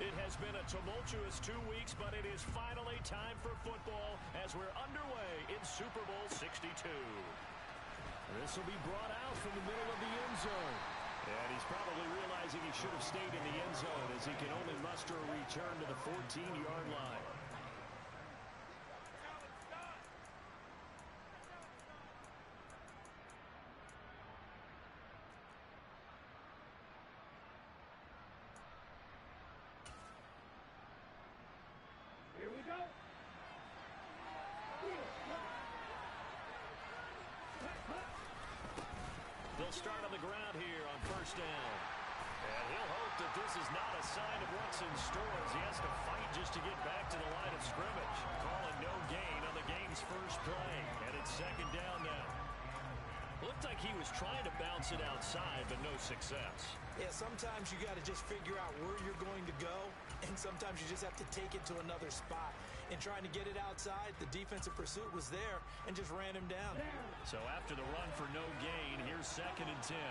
It has been a tumultuous 2 weeks, but it is finally time for football as we're underway in Super Bowl 62. This will be brought out from the middle of the end zone. And he's probably realizing he should have stayed in the end zone as he can only muster a return to the 14-yard line. Here we go. They'll start on the ground here on first down. And he'll hope that this is not a sign of what's in store as he has to fight just to get back to the line of scrimmage. Calling no gain on the game's first play. And it's second down now. Looked like he was trying to bounce it outside, but no success. Yeah, sometimes you got to just figure out where you're going to go, and sometimes you just have to take it to another spot. In trying to get it outside, the defensive pursuit was there and just ran him down. So after the run for no gain, here's second and 10.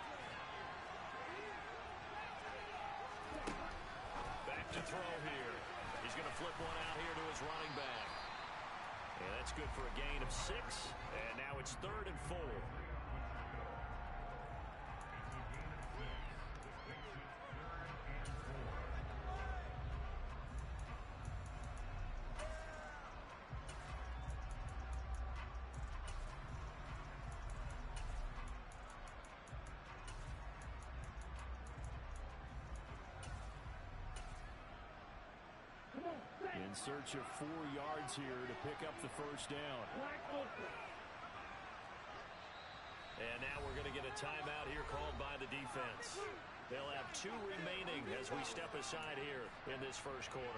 Back to throw here. He's going to flip one out here to his running back. And that's good for a gain of 6. And now it's 3rd and 4. In search of 4 yards here to pick up the first down. And now we're going to get a timeout here called by the defense. They'll have 2 remaining as we step aside here in this first quarter.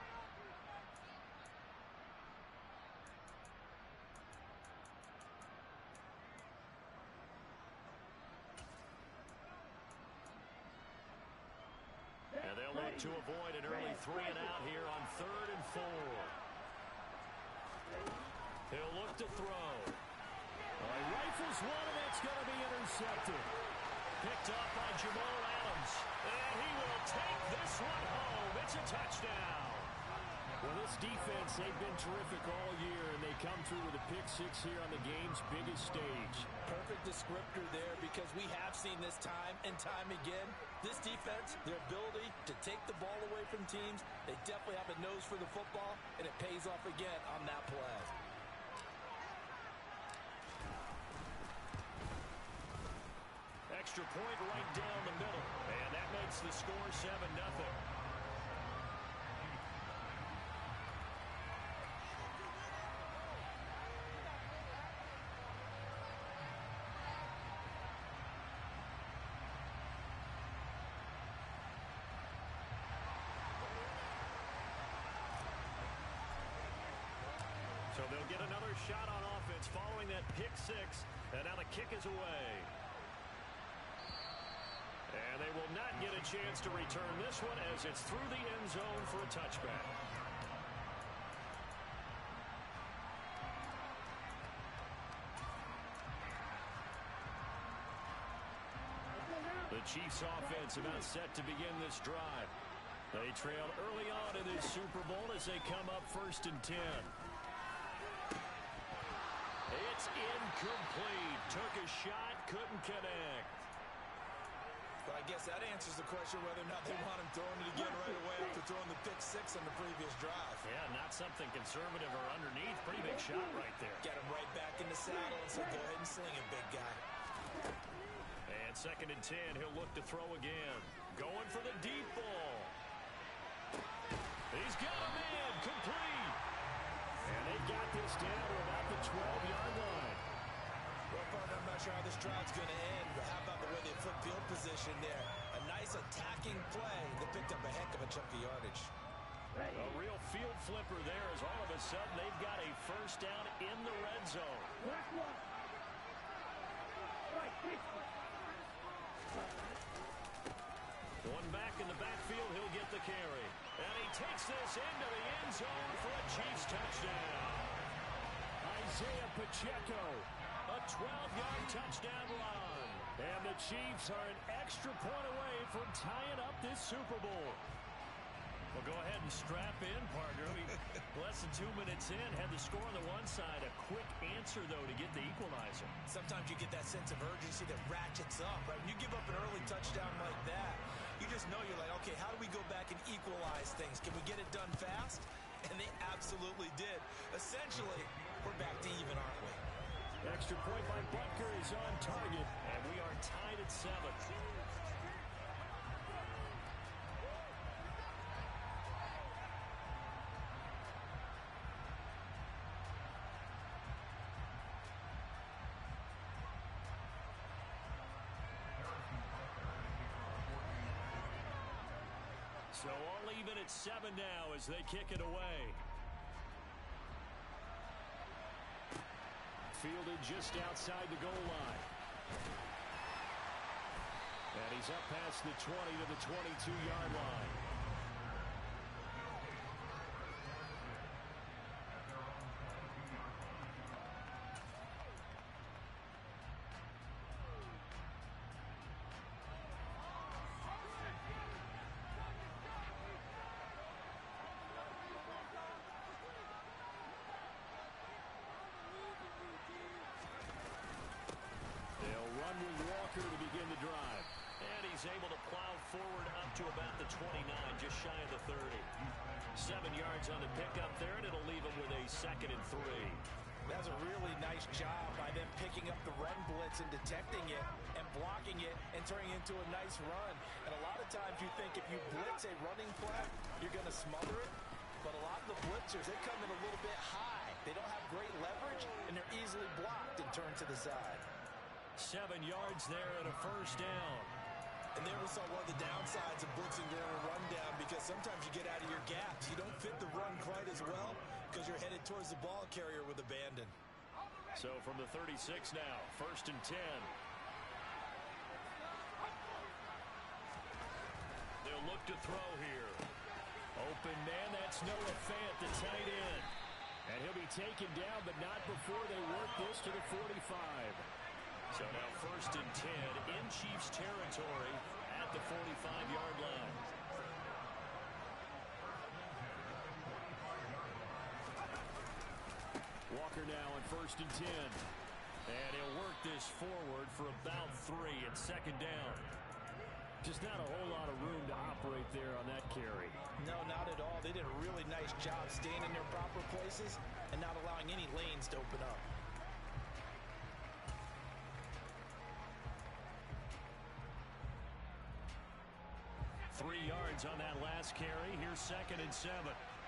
And they'll look to avoid an early 3-and-out here on 3rd and 4. He'll look to throw. He rifles one, and that's going to be intercepted. Picked up by Jamal Adams. And he will take this one home. It's a touchdown. Well, this defense, they've been terrific all year, and they come through with a pick-6 here on the game's biggest stage. Perfect descriptor there because we have seen this time and time again. This defense, their ability to take the ball away from teams, they definitely have a nose for the football, and it pays off again on that play. Extra point right down the middle, and that makes the score 7-0. So they'll get another shot on offense following that pick-6, and now the kick is away. And they will not get a chance to return this one as it's through the end zone for a touchback. The Chiefs offense about set to begin this drive. They trailed early on in this Super Bowl as they come up 1st and 10. It's incomplete. Took a shot, couldn't connect. But I guess that answers the question whether or not they want him throwing it again right away after throwing the pick-6 on the previous drive. Yeah, not something conservative or underneath. Pretty big shot right there. Get him right back in the saddle and say, go ahead and sling it, big guy. And 2nd and 10, he'll look to throw again. Going for the deep ball. He's got a man, complete. And they got this down to about the 12-yard line. Well, partner, I'm not sure how this drive's going to end, but how about the way they flip field position there? A nice attacking play that picked up a heck of a chunk of yardage. A real field flipper there as all of a sudden they've got a first down in the red zone. One back in the backfield, he'll get the carry. And he takes this into the end zone for a Chiefs touchdown. Isaiah Pacheco, a 12-yard touchdown run. And the Chiefs are an extra point away from tying up this Super Bowl. Well, go ahead and strap in, partner. Less than 2 minutes in, had the score on the one side. A quick answer, though, to get the equalizer. Sometimes you get that sense of urgency that ratchets up, right? When you give up an early touchdown like that, you just know you're like, okay, how do we go back and equalize things? Can we get it done fast? And they absolutely did. Essentially, we're back to even, aren't we? Extra point by Butker is on target, and we are tied at 7. So all even at 7 now as they kick it away. Fielded just outside the goal line. And he's up past the 20 to the 22-yard line. To begin the drive. And he's able to plow forward up to about the 29, just shy of the 30. 7 yards on the pickup there, and it'll leave him with a 2nd and 3. That's a really nice job by them picking up the run blitz and detecting it and blocking it and turning it into a nice run. And a lot of times you think if you blitz a running play, you're going to smother it. But a lot of the blitzers, they come in a little bit high. They don't have great leverage, and they're easily blocked and turned to the side. 7 yards there and a 1st down. And there we saw one of the downsides of blitzing during a rundown, because sometimes you get out of your gaps. You don't fit the run quite as well because you're headed towards the ball carrier with abandon. So from the 36 now, 1st and 10. They'll look to throw here. Open man, that's Noah Fant, the tight end. And he'll be taken down, but not before they work this to the 45. So now 1st and 10 in Chiefs territory at the 45-yard line. Walker now on 1st and 10. And he'll work this forward for about 3 at 2nd down. Just not a whole lot of room to operate there on that carry. No, not at all. They did a really nice job staying in their proper places and not allowing any lanes to open up. 3 yards on that last carry. Here's 2nd and 7.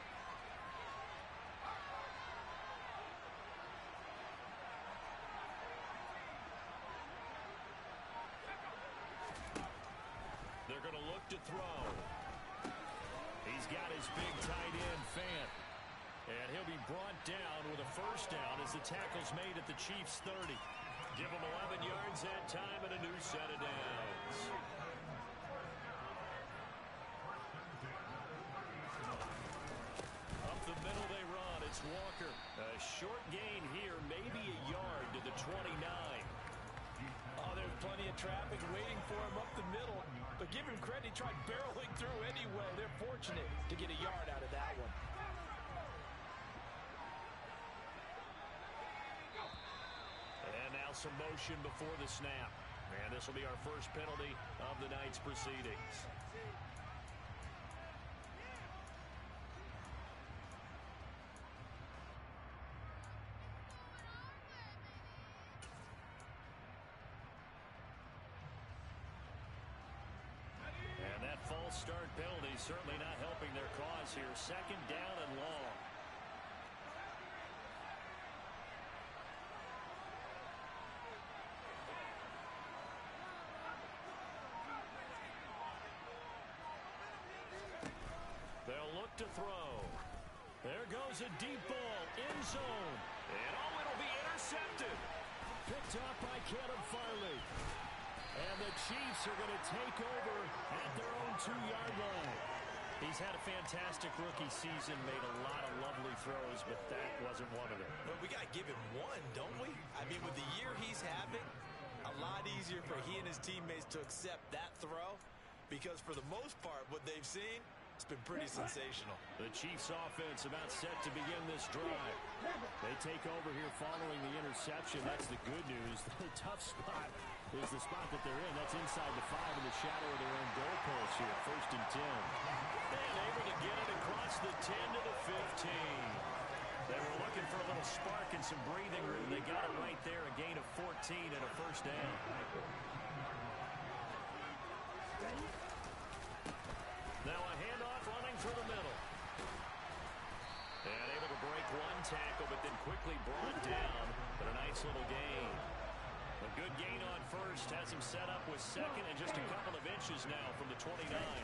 They're going to look to throw. He's got his big tight end, Fant. And he'll be brought down with a 1st down as the tackle's made at the Chiefs' 30. Give him 11 yards that time and a new set of downs. Up the middle they run. It's Walker. A short gain here, maybe a yard to the 29. Oh, there's plenty of traffic waiting for him up the middle. But give him credit, he tried barreling through anyway. They're fortunate to get a yard out of that one. And now some motion before the snap. And this will be our first penalty of the night's proceedings. And that false start penalty certainly not helping their cause here. 2nd down and long. They'll look to throw. There goes a deep ball, end zone. And oh, it'll be intercepted. Picked up by Caleb Farley. And the Chiefs are going to take over at their own 2-yard line. He's had a fantastic rookie season, made a lot of lovely throws, but that wasn't one of them. Well, we got to give him one, don't we? I mean, with the year he's having, a lot easier for he and his teammates to accept that throw, because for the most part, what they've seen, It's been pretty sensational. The Chiefs offense about set to begin this drive. They take over here following the interception. That's the good news. The tough spot is the spot that they're in. That's inside the 5 in the shadow of their own goalpost here. 1st and 10. And able to get it across the 10 to the 15. They were looking for a little spark and some breathing room. They got it right there. A gain of 14 and a 1st down. Now a handoff running through the middle. And able to break one tackle, but then quickly brought down. But a nice little gain. A good gain on 1st. Has him set up with 2nd and just a couple of inches now from the 29.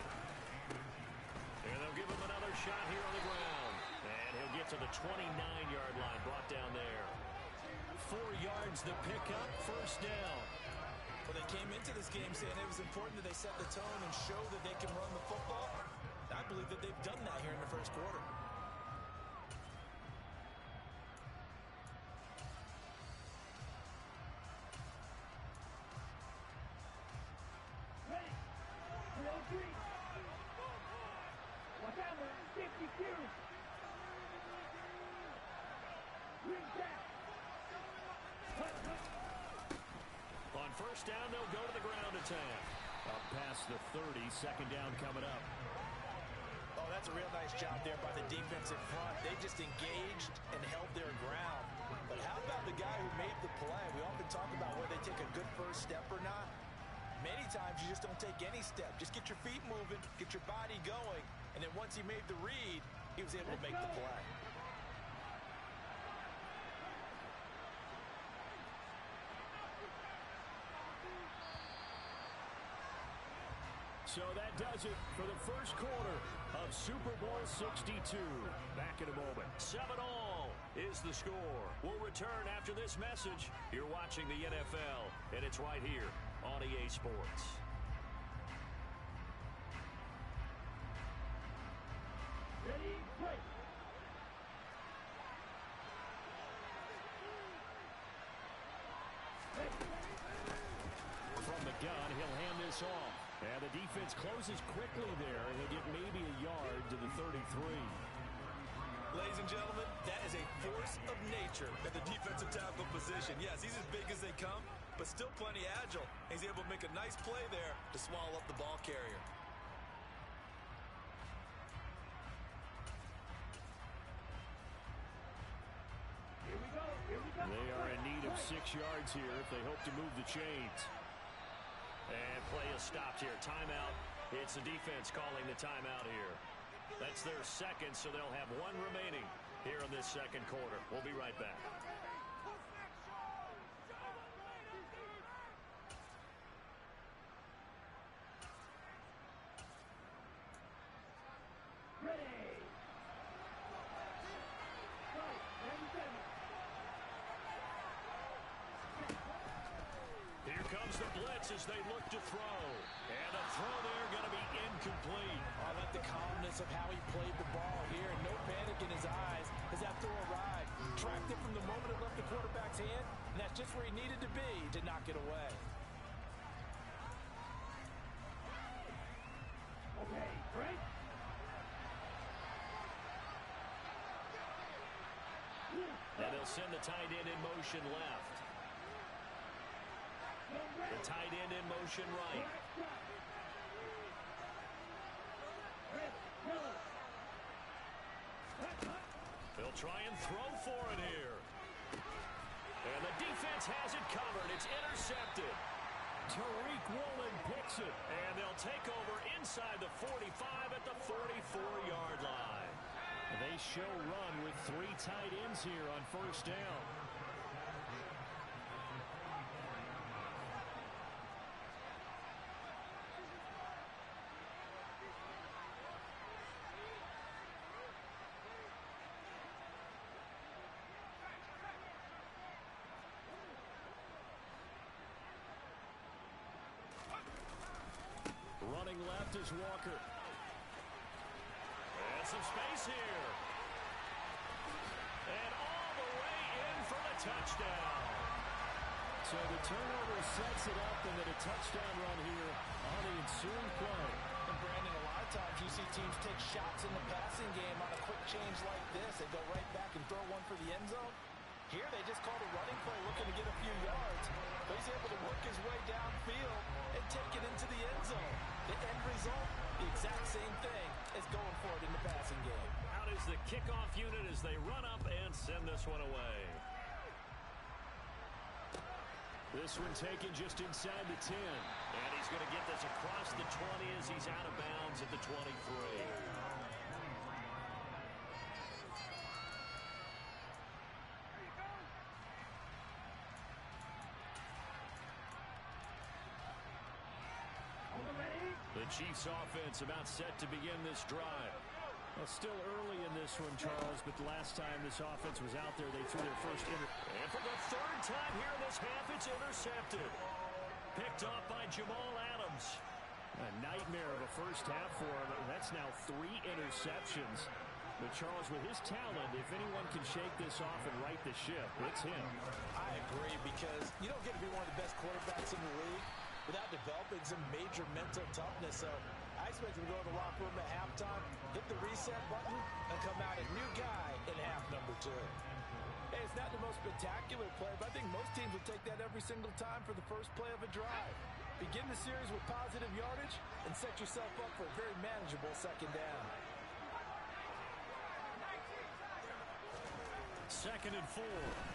And they'll give him another shot here on the ground. And he'll get to the 29-yard line, brought down there. 4 yards the pickup, 1st down. Well, they came into this game saying it was important that they set the tone and show that they can run the football. I believe that they've done that here in the 1st quarter. Ready. 3-0-3. Watch out, man. 52. Green back. On 1st down, they'll go to the ground attack. Up past the 30, 2nd down coming up. Oh, that's a real nice job there by the defense in front. They just engaged and held their ground. But how about the guy who made the play? We often talk about whether they take a good 1st step or not. Many times you just don't take any step. Just get your feet moving, get your body going, and then once he made the read, he was able to make the play. So that does it for the 1st quarter of Super Bowl 62. Back in a moment. 7-all is the score. We'll return after this message. You're watching the NFL, and it's right here on EA Sports. Ready, play. From the gun, he'll hand this off. And the defense closes quickly there, and he'll get maybe a yard to the 33. Ladies and gentlemen, that is a force of nature at the defensive tackle position. Yes, he's as big as they come, but still plenty agile. He's able to make a nice play there to swallow up the ball carrier. Here we go. Here we go. They are in need of 6 yards here if they hope to move the chains. And play is stopped here. Timeout. It's the defense calling the timeout here. That's their 2nd, so they'll have 1 remaining here in this 2nd quarter. We'll be right back. Ready. Go. 97. Here comes the blitz as they look to throw. And the throw there going to be incomplete. I like the calmness of how he played the ball here. No panic in his eyes as that throw arrived. Tracked it from the moment it left the quarterback's hand, and that's just where he needed to be to knock it away. Okay, break. And they'll send the tight end in motion left. The tight end in motion right. They'll try and throw for it here. And the defense has it covered. It's intercepted. Tariq Woolen picks it. And they'll take over inside the 45 at the 44-yard line. They show run with 3 tight ends here on 1st down. Running left is Walker. And some space here. And all the way in for the touchdown. So the turnover sets it up, and then a touchdown run here on the ensuing play. And Brandon, a lot of of times you see teams take shots in the passing game on a quick change like this. They go right back and throw one for the end zone. Here they just called a running play looking to get a few yards. But he's able to work his way downfield and take it into the end zone. The end result, the exact same thing as going for it in the passing game. Out is the kickoff unit as they run up and send this one away. This one taken just inside the 10. And he's going to get this across the 20 as he's out of bounds at the 23. The Chiefs offense about set to begin this drive. Well, still early in this one, Charles, but the last time this offense was out there, they threw their first And for the third time here in this half, it's intercepted. Picked off by Jamal Adams. A nightmare of a first half for him. That's now 3 interceptions. But, Charles, with his talent, if anyone can shake this off and right the ship, it's him. I agree, because you don't get to be one of the best quarterbacks in the league without developing some major mental toughness. So I expect him to go to the locker room at halftime, hit the reset button, and come out a new guy in half number 2. Hey, it's not the most spectacular play, but I think most teams will take that every single time for the first play of a drive. Begin the series with positive yardage and set yourself up for a very manageable second down. 2nd and 4.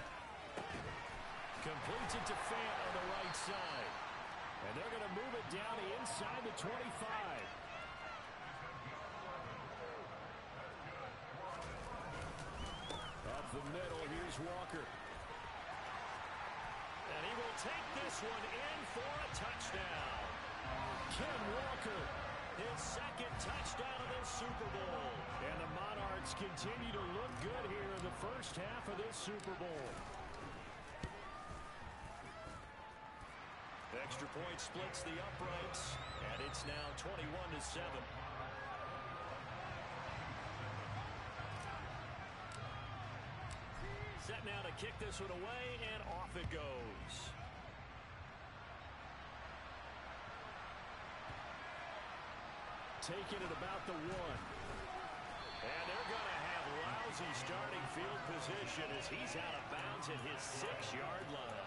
Completes it to Fant on the right side. And they're going to move it down inside the 25. Up the middle, here's Walker. And he will take this one in for a touchdown. Ken Walker, his 2nd touchdown of this Super Bowl. And the Monarchs continue to look good here in the first half of this Super Bowl. Extra point splits the uprights, and it's now 21-7. Set now to kick this one away, and off it goes. Taking it about the 1. And they're going to have lousy starting field position as he's out of bounds at his 6-yard line.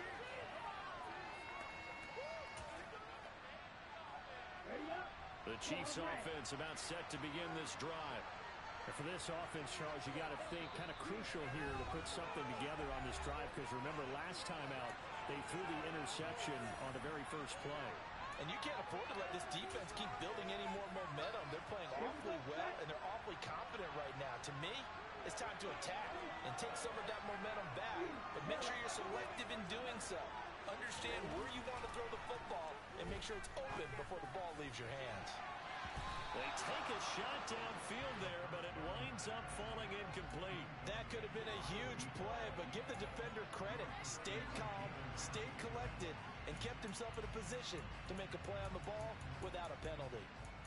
The Chiefs offense about set to begin this drive. And for this offense, Charles, you got to think kind of crucial here to put something together on this drive, because remember last time out they threw the interception on the very first play. And you can't afford to let this defense keep building any more momentum. They're playing awfully well, and they're awfully confident right now. To me, it's time to attack and take some of that momentum back, but make sure you're selective in doing so. Understand where you want to throw the football and make sure it's open before the ball leaves your hands. They take a shot downfield there, but it winds up falling incomplete. That could have been a huge play, but give the defender credit. Stayed calm, stayed collected, and kept himself in a position to make a play on the ball without a penalty.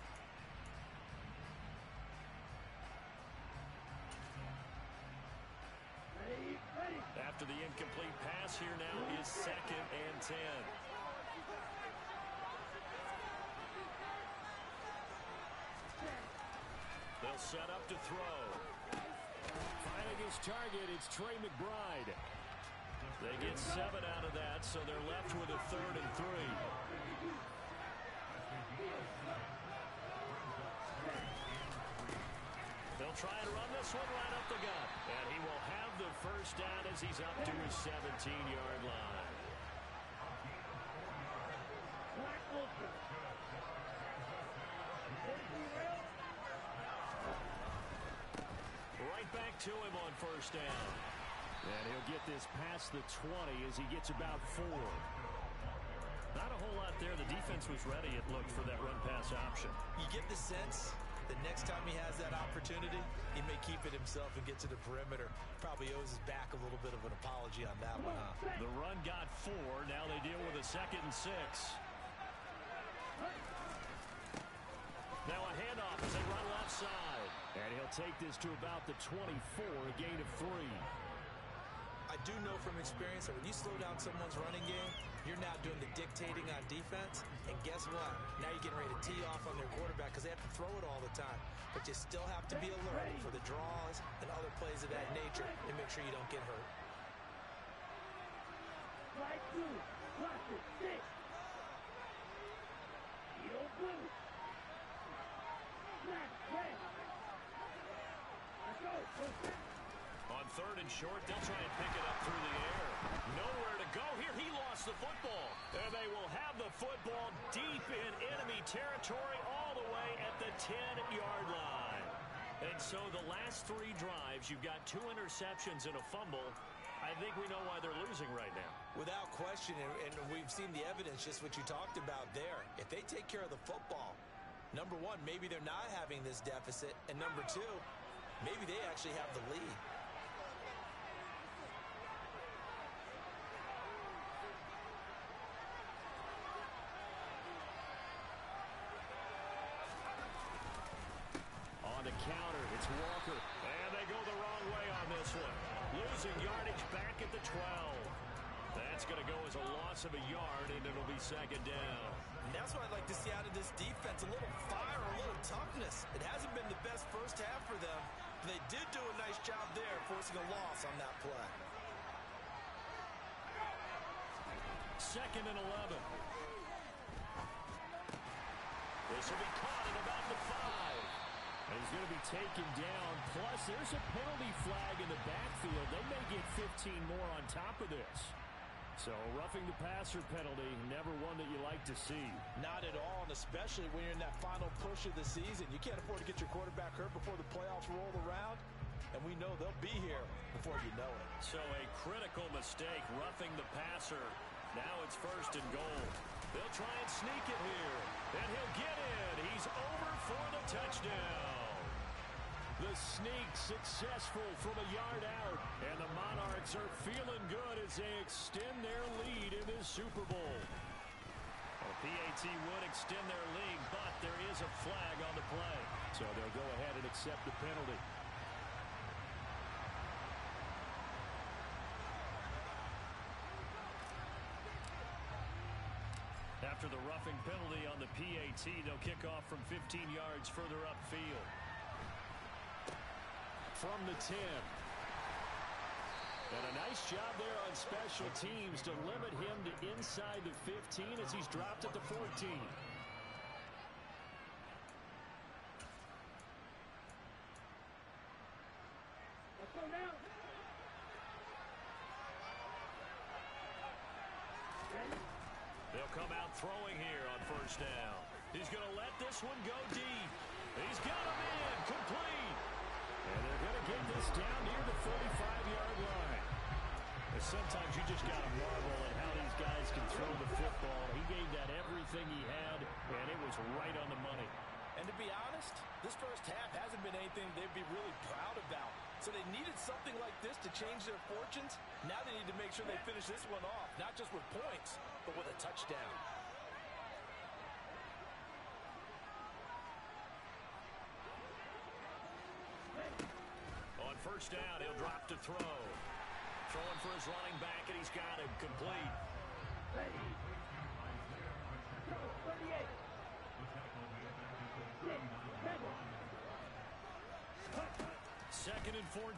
After the incomplete pass, here now is 2nd and 10. They'll set up to throw. Finding his target, it's Trey McBride. They get 7 out of that, so they're left with a 3rd and 3. They'll try to run this one right up the gut. And he will have the first down as he's up to his 17-yard line. Right back to him on first down. And he'll get this past the 20 as he gets about 4. Not a whole lot there. The defense was ready, it looked, for that run-pass option. You get the sense the next time he has that opportunity, he may keep it himself and get to the perimeter. Probably owes his back a little bit of an apology on that one, huh? The run got 4. Now they deal with a 2nd and 6. Now a handoff as they run left side. And he'll take this to about the 24, a gain of 3. I do know from experience that when you slow down someone's running game, you're now doing the dictating on defense. And guess what? Now you're getting ready to tee off on their quarterback because they have to throw it all the time. But you still have to be alert for the draws and other plays of that nature and make sure you don't get hurt. Flag 2. Watch it. 6. Heel blue. Snap. Red. Let's go. On third and short, they'll try and pick it up through the air. Nowhere to go here. He lost the football. And they will have the football deep in enemy territory all the way at the 10-yard line. And so the last 3 drives, you've got 2 interceptions and a fumble. I think we know why they're losing right now. Without question, and we've seen the evidence, just what you talked about there. If they take care of the football, number 1, maybe they're not having this deficit. And number 2, maybe they actually have the lead. On the counter, it's Walker. And they go the wrong way on this one. Losing yardage back at the 12. That's going to go as a loss of a yard, and it'll be second down. And that's what I'd like to see out of this defense. A little fire, a little toughness. It hasn't been the best first half for them. But they did do a nice job there, forcing a loss on that play. Second and 11. This will be caught at about the 5. And he's going to be taken down. Plus, there's a penalty flag in the backfield. They may get 15 more on top of this. So, roughing the passer penalty, never one that you like to see. Not at all, and especially when you're in that final push of the season. You can't afford to get your quarterback hurt before the playoffs roll around. And we know they'll be here before you know it. So, a critical mistake, roughing the passer. Now it's first and goal. They'll try and sneak it here. And he'll get in. He's over for the touchdown. The sneak successful from a yard out. And the Monarchs are feeling good as they extend their lead in this Super Bowl. Well, PAT would extend their lead, but there is a flag on the play. So they'll go ahead and accept the penalty. After the roughing penalty on the PAT, they'll kick off from 15 yards further upfield. From the 10. And a nice job there on special teams to limit him to inside the 15 as he's dropped at the 14. Let's go now. Ready? They'll come out throwing here on first down. He's going to let this one go deep. He's got him in, complete. And they're going to get this down near the 45-yard line. And sometimes you just got to marvel at how these guys can throw the football. He gave that everything he had, and it was right on the money. And to be honest, this first half hasn't been anything they'd be really proud about. So they needed something like this to change their fortunes. Now they need to make sure they finish this one off, not just with points, but with a touchdown. On first down, he'll drop to throw. Throwing for his running back, and he's got him complete. Ready. Go. 38. 6. 7. Second and 14.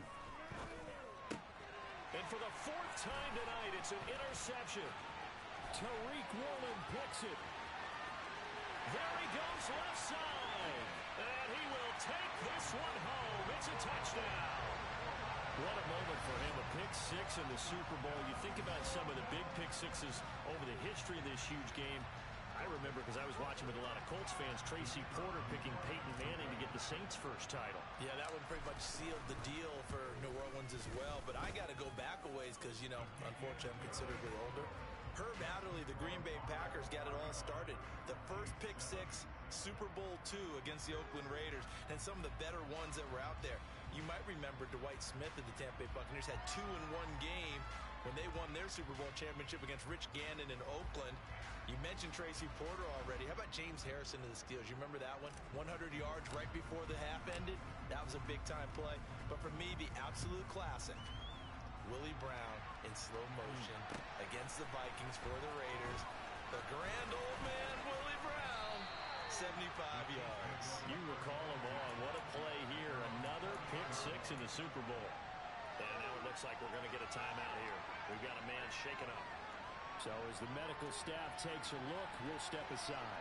And for the 4th time tonight, it's an interception. Tariq Woolen picks it. There he goes left side. And he will take this one home. It's a touchdown. What a moment for him, a pick six in the Super Bowl. You think about some of the big pick sixes over the history of this huge game. I remember, because I was watching with a lot of Colts fans, Tracy Porter picking Peyton Manning to get the Saints' first title. Yeah, that one pretty much sealed the deal for New Orleans as well. But I got to go back a ways because, you know, unfortunately I'm considerably older. Herb Adderley, the Green Bay Packers, got it all started. The first pick six, Super Bowl II against the Oakland Raiders, and some of the better ones that were out there. You might remember Dwight Smith of the Tampa Bay Buccaneers had 2 in one game when they won their Super Bowl championship against Rich Gannon in Oakland. You mentioned Tracy Porter already. How about James Harrison of the Steelers? You remember that one? 100 yards right before the half ended? That was a big-time play. But for me, the absolute classic Willie Brown in slow motion against the Vikings for the Raiders. The grand old man, Willie Brown, 75 yards. You recall him on. What a play here. Another pick six in the Super Bowl. And now it looks like we're going to get a timeout here. We've got a man shaken up. So as the medical staff takes a look, we'll step aside.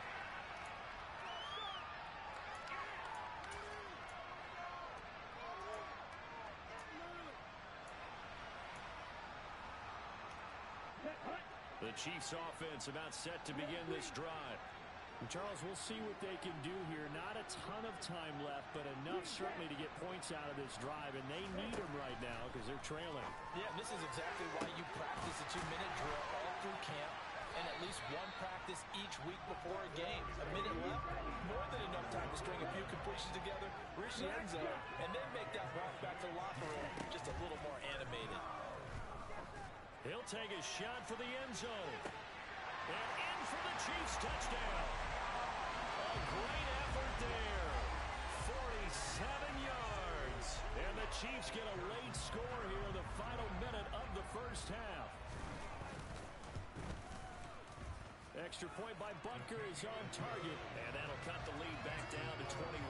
The Chiefs offense about set to begin this drive. And Charles, we'll see what they can do here. Not a ton of time left, but enough certainly to get points out of this drive, and they need them right now because they're trailing. Yeah, this is exactly why you practice a 2-minute drill all through camp and at least one practice each week before a game. A minute left, more than enough time to string a few completions together, reach the end zone, and then make that walk back to the locker room just a little more animated. He'll take a shot for the end zone. And in for the Chiefs touchdown. A great effort there. 47 yards. And the Chiefs get a late score here in the final minute of the first half. Extra point by Butker is on target. And that'll cut the lead back down to 21.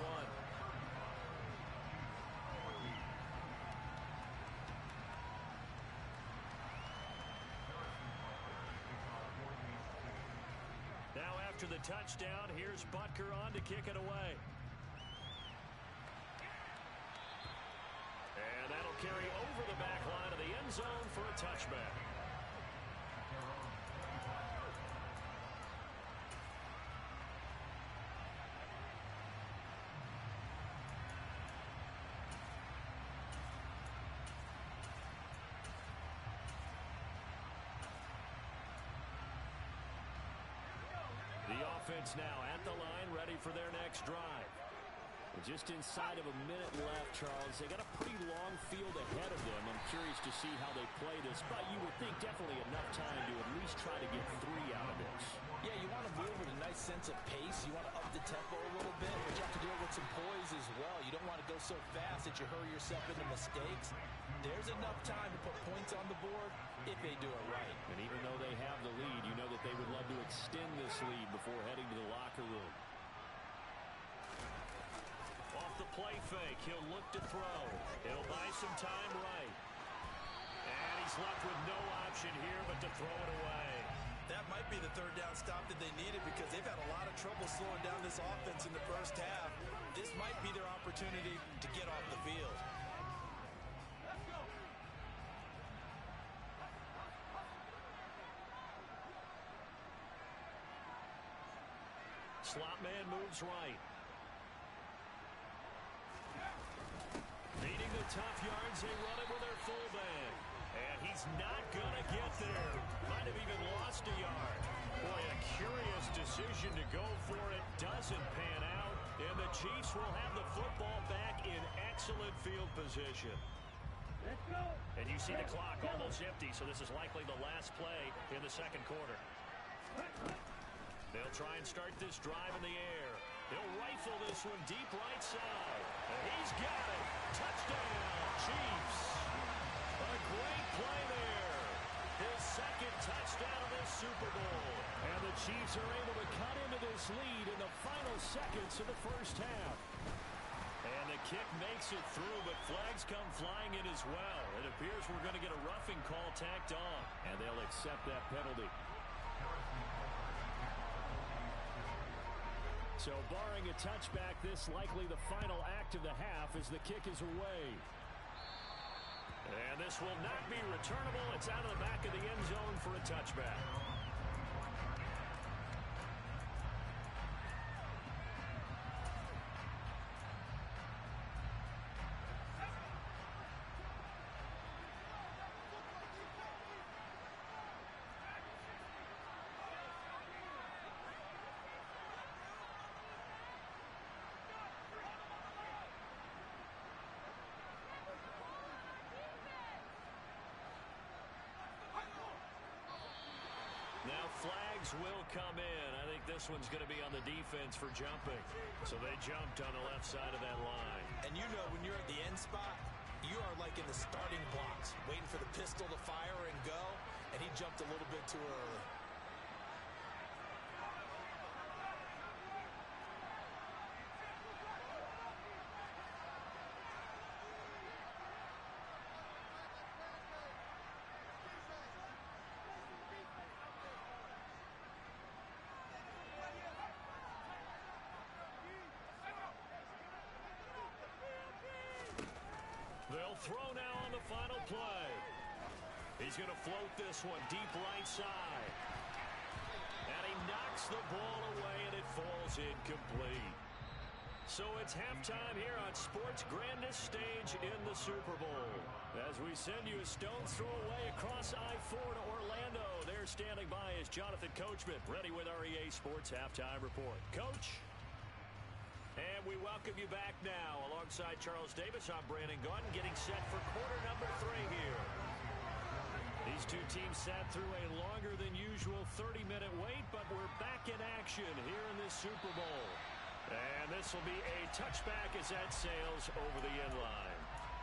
After the touchdown, here's Butker on to kick it away. And that'll carry over the back line of the end zone for a touchback. The offense now at the line, ready for their next drive. Just inside of a minute left, Charles. They got a pretty long field ahead of them. I'm curious to see how they play this, but you would think definitely enough time to at least try to get 3 out of this. Yeah, you want to move with a nice sense of pace. You want to up the tempo a little bit, but you have to do it with some poise as well. You don't want to go so fast that you hurry yourself into mistakes. There's enough time to put points on the board if they do it right. And even though they have the lead, you know that they would love to extend this lead before heading to the locker room. Off the play fake, he'll look to throw. He'll buy some time right. And he's left with no option here but to throw it away. That might be the third down stop that they needed because they've had a lot of trouble slowing down this offense in the first half. This might be their opportunity to get off the field. Slot man moves right. Needing the tough yards, they run it with their fullback. And he's not going to get there. Might have even lost a yard. Boy, a curious decision to go for it. Doesn't pan out. And the Chiefs will have the football back in excellent field position. Let's go. And you see the clock almost empty, so this is likely the last play in the second quarter. They'll try and start this drive in the air. He'll rifle this one deep right side. And he's got it. Touchdown, Chiefs. A great play there. His second touchdown of this Super Bowl. And the Chiefs are able to cut into this lead in the final seconds of the first half. And the kick makes it through, but flags come flying in as well. It appears we're going to get a roughing call tacked on. And they'll accept that penalty. So barring a touchback, this likely the final act of the half as the kick is away. And this will not be returnable. It's out of the back of the end zone for a touchback. Now flags will come in. I think this one's going to be on the defense for jumping. So they jumped on the left side of that line. And you know when you're at the end spot, you are like in the starting blocks. defense, waiting for the pistol to fire and go, and he jumped a little bit too early. They'll throw now on the final play. He's going to float this one deep right side. And he knocks the ball away, and it falls incomplete. So it's halftime here on sports' grandest stage in the Super Bowl. As we send you a stone's throw away across I-4 to Orlando. There standing by is Jonathan Coachman, ready with our EA Sports Halftime Report. Coach? And we welcome you back now. Alongside Charles Davis, I'm Brandon Gaudin, getting set for quarter number 3 here. These two teams sat through a longer than usual 30-minute wait, but we're back in action here in this Super Bowl. And this will be a touchback as that sails over the end line.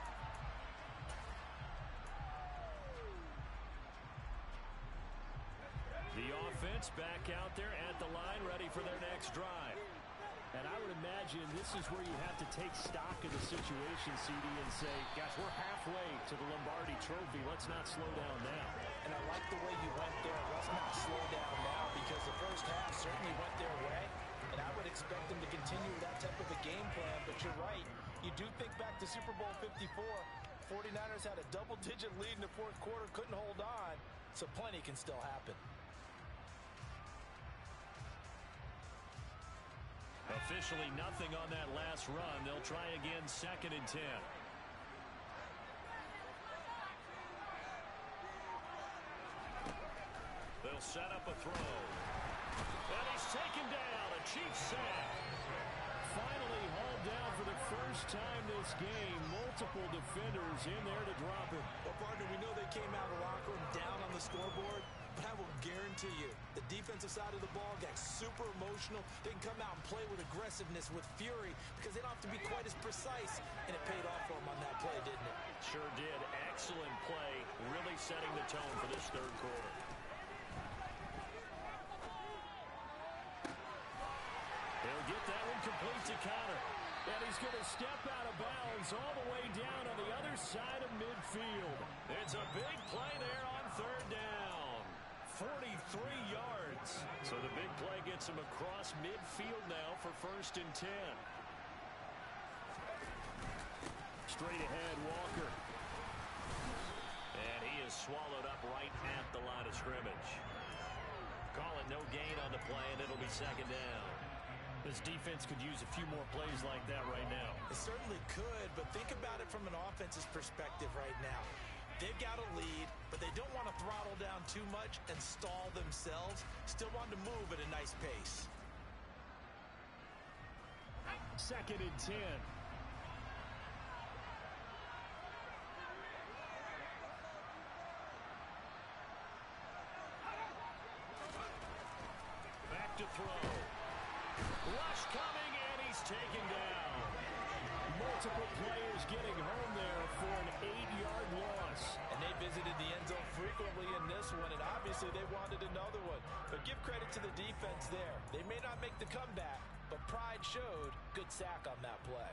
The offense back out there at the line, ready for their next drive. And I would imagine this is where you have to take stock of the situation, CD, and say, gosh, we're halfway to the Lombardi Trophy. Let's not slow down now. And I like the way you went there. Let's not slow down now, because the first half certainly went their way. And I would expect them to continue that type of a game plan. But you're right. You do think back to Super Bowl 54. 49ers had a double-digit lead in the fourth quarter, couldn't hold on. So plenty can still happen. Officially nothing on that last run. They'll try again, 2nd and 10. They'll set up a throw. And he's taken down. A Chiefs sack. Finally hauled down for the first time this game. Multiple defenders in there to drop him. Well, partner, we know they came out of the locker room down on the scoreboard. But I will guarantee you, the defensive side of the ball got super emotional. They can come out and play with aggressiveness, with fury, because they don't have to be quite as precise. And it paid off for them on that play, didn't it? Sure did. Excellent play, really setting the tone for this third quarter. He'll get that one complete to Conner. And he's going to step out of bounds all the way down on the other side of midfield. It's a big play there on 3rd down. 43 yards. So the big play gets him across midfield now for 1st and 10. Straight ahead, Walker. And he is swallowed up right at the line of scrimmage. Call it no gain on the play, and it'll be 2nd down. This defense could use a few more plays like that right now. It certainly could, but think about it from an offense's perspective right now. They've got a lead, but they don't want to throttle down too much and stall themselves. Still want to move at a nice pace. 2nd and 10. Back to throw. Rush coming, and he's taken down. Multiple players getting home there for an 8-yard loss. And they visited the end zone frequently in this one, and obviously they wanted another one. But give credit to the defense there. They may not make the comeback, but pride showed. Good sack on that play.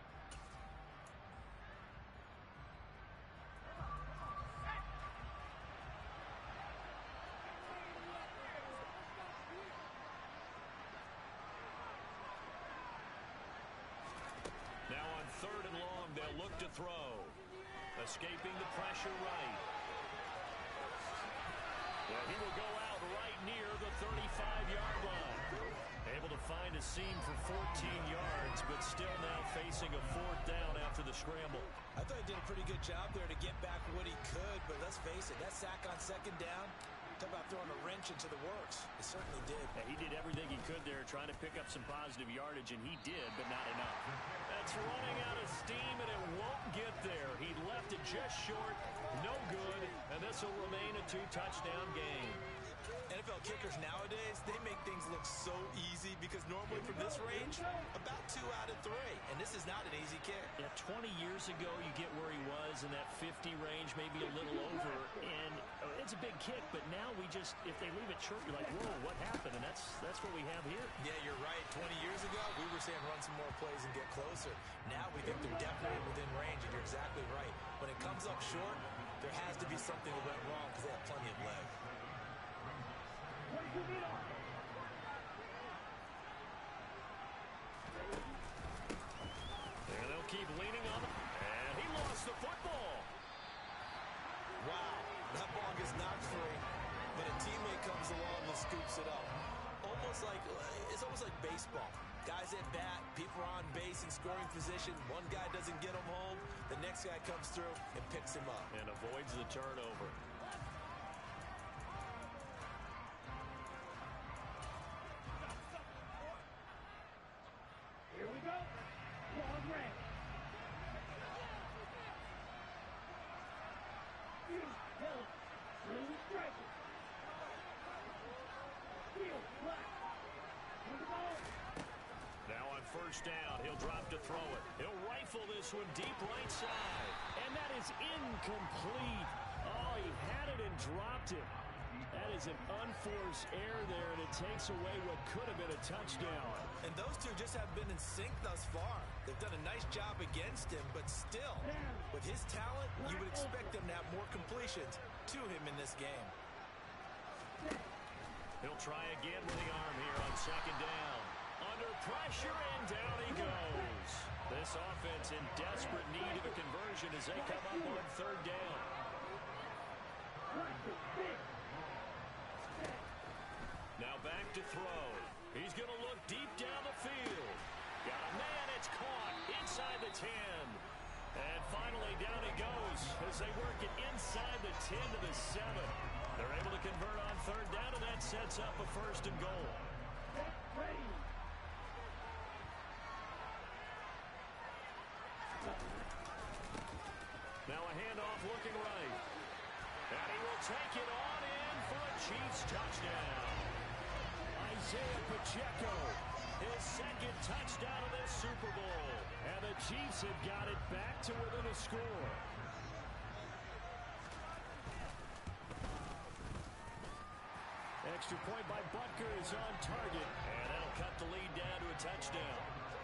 Now on 3rd and long, they'll look to throw. Escaping the pressure right. Yeah, he will go out right near the 35-yard line. Able to find a seam for 14 yards, but still now facing a 4th down after the scramble. I thought he did a pretty good job there to get back what he could, but let's face it, that sack on 2nd down, talk about throwing a wrench into the works. It certainly did. Yeah, he did everything he could there, trying to pick up some positive yardage, and he did, but not enough. That's running out of steam, and it won't get there. He left it just short, no good, and this will remain a 2-touchdown game. And if NFL kickers nowadays, they make things look so easy because normally from this range, about 2 out of 3. And this is not an easy kick. Yeah, 20 years ago, you get where he was in that 50 range, maybe a little over. And it's a big kick, but now we just, if they leave it short, you're like, whoa, what happened? And that's what we have here. Yeah, you're right. 20 years ago, we were saying run some more plays and get closer. Now we think they're definitely within range, and you're exactly right. When it comes up short, there has to be something that went wrong because they have plenty of leg. And they'll keep leaning on it. And he lost the football. Wow, that ball gets knocked free, but a teammate comes along and scoops it up. It's almost like baseball. Guys at bat, people are on base in scoring position. One guy doesn't get him home. The next guy comes through and picks him up. And avoids the turnover. Here we go. Long range. Use help. Swing strike. Field black. On the ball. Now on first down, he'll drop to throw it. He'll rifle this one deep right side. And that is incomplete. Oh, he had it and dropped it. That is an unforced error there, and it takes away what could have been a touchdown. And those two just have been in sync thus far. They've done a nice job against him, but still, with his talent, you would expect them to have more completions to him in this game. He'll try again with the arm here on second down. Under pressure, and down he goes. This offense in desperate need of a conversion as they come up on third down. Now back to throw. He's going to look deep down the field. Got a man, it's caught inside the 10. And finally down he goes as they work it inside the 10 to the 7. They're able to convert on third down, and that sets up a first and goal. Ready. Now a handoff looking right. And he will take it on in for a Chiefs touchdown. Isaiah Pacheco, his second touchdown of this Super Bowl. And the Chiefs have got it back to within a score. Extra point by Butker is on target. And that'll cut the lead down to a touchdown.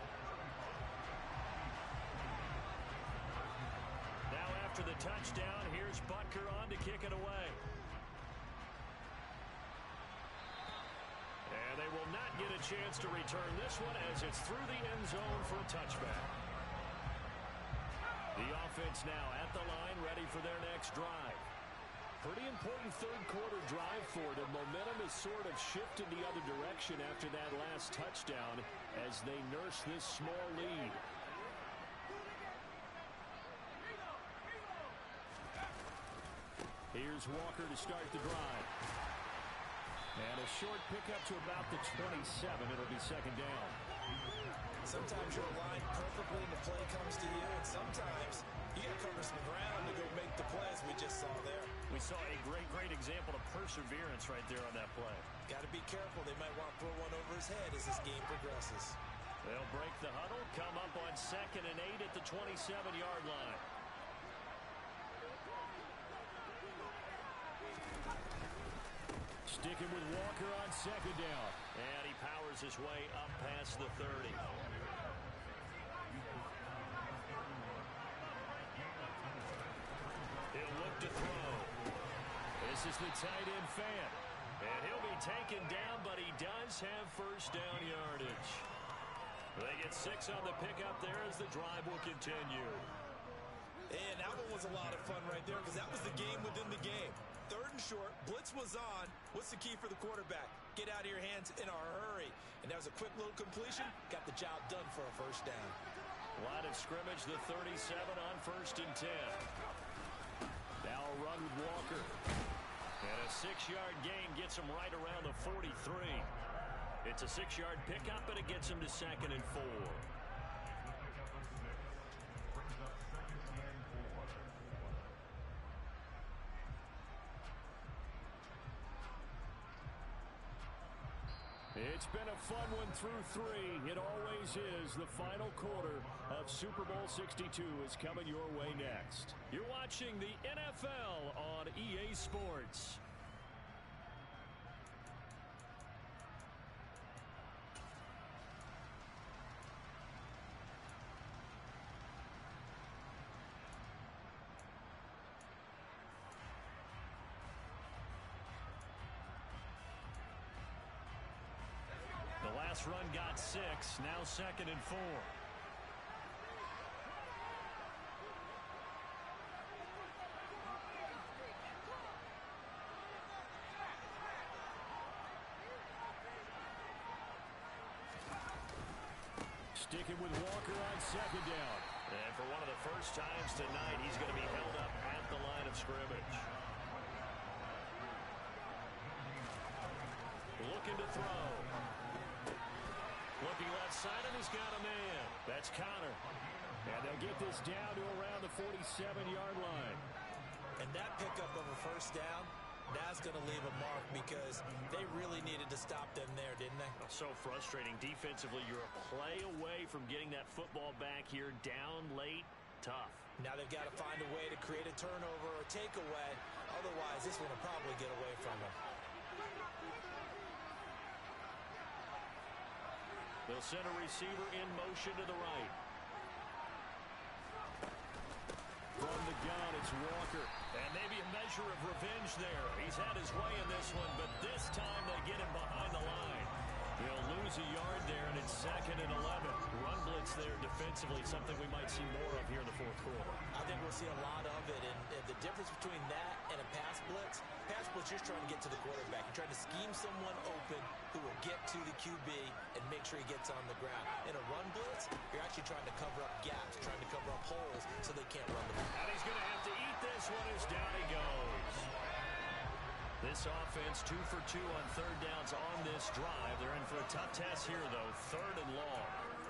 Now after the touchdown, here's Butker on to kick it away. And they will not get a chance to return this one as it's through the end zone for a touchback. The offense now at the line, ready for their next drive. Pretty important third quarter drive for them. Momentum has sort of shifted the other direction after that last touchdown as they nurse this small lead. Here's Walker to start the drive. And a short pickup to about the 27. It'll be second down. Sometimes you're aligned perfectly and the play comes to you, and sometimes you got to cover some ground to go make the play as we just saw there. We saw a great example of perseverance right there on that play. Got to be careful. They might want to throw one over his head as this game progresses. They'll break the huddle, come up on 2nd and 8 at the 27-yard line. Sticking with Walker on second down. And he powers his way up past the 30. He'll look to throw. This is the tight end fan. And he'll be taken down, but he does have first down yardage. They get 6 on the pickup there as the drive will continue. And that one was a lot of fun right there because that was the game within the game. 3rd and short, blitz was on. What's the key for the quarterback? Get out of your hands in a hurry. And that was a quick little completion. Got the job done for a first down. Line of scrimmage, the 37 on 1st and 10. Now a run with Walker. And a 6-yard gain gets him right around the 43. It's a 6-yard pickup, and it gets him to 2nd and 4. It's been a fun one through 3. It always is. The final quarter of Super Bowl 62 is coming your way next. You're watching the NFL on EA Sports. Last run got 6, now 2nd and 4. Sticking with Walker on 2nd down. And for one of the first times tonight, he's going to be held up at the line of scrimmage. Looking to throw. Looking left side, and he's got a man. That's Connor. And they'll get this down to around the 47-yard line. And that pickup of a first down, that's going to leave a mark because they really needed to stop them there, didn't they? So frustrating. Defensively, you're a play away from getting that football back here down late. Tough. Now they've got to find a way to create a turnover or takeaway. Otherwise, this one will probably get away from them. They'll send a receiver in motion to the right. From the gun, it's Walker. And maybe a measure of revenge there. He's had his way in this one, but this time they get him behind the line. He'll lose a yard there, and it's 2nd and 11. Run blitz there defensively, something we might see more of here in the 4th quarter. I think we'll see a lot of it, and the difference between that and a pass blitz, you're trying to get to the quarterback. You're trying to scheme someone open who will get to the QB and make sure he gets on the ground. In a run blitz, you're actually trying to cover up gaps, trying to cover up holes so they can't run the ball. And he's going to have to eat this one as down he goes. This offense 2 for 2 on 3rd downs on this drive. They're in for a tough test here, though. 3rd and long.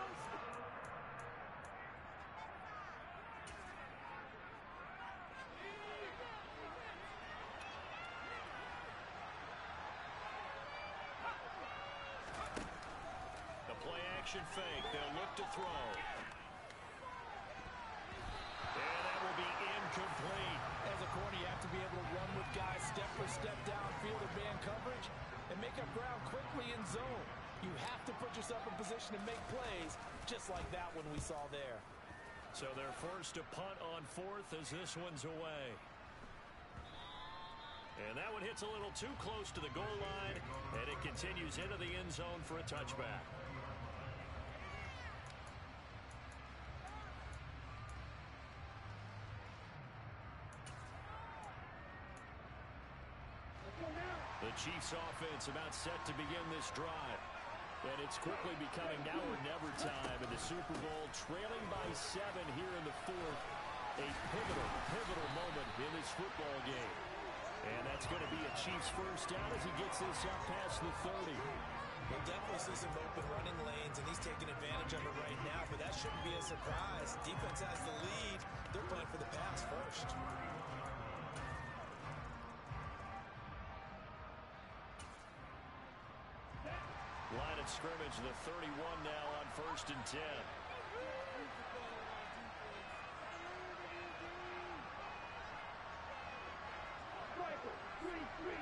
The play action fake. They'll look to throw. And that will be incomplete. As a corner, you have to be able to run with guys step for step downfield of man coverage and make up ground quickly in zone. You have to put yourself in position to make plays, just like that one we saw there. So they're forced to punt on 4th as this one's away. And that one hits a little too close to the goal line, and it continues into the end zone for a touchback. The Chiefs offense about set to begin this drive. And it's quickly becoming now or never time in the Super Bowl, trailing by 7 here in the 4th. A pivotal moment in this football game. And that's going to be a Chiefs first down as he gets this up past the 30. We'll definitely see some open running lanes, and he's taking advantage of it right now, but that shouldn't be a surprise. Defense has the lead. They're playing for the pass first. Line of scrimmage, the 31 now on 1st and 10. Rifle, 3-3.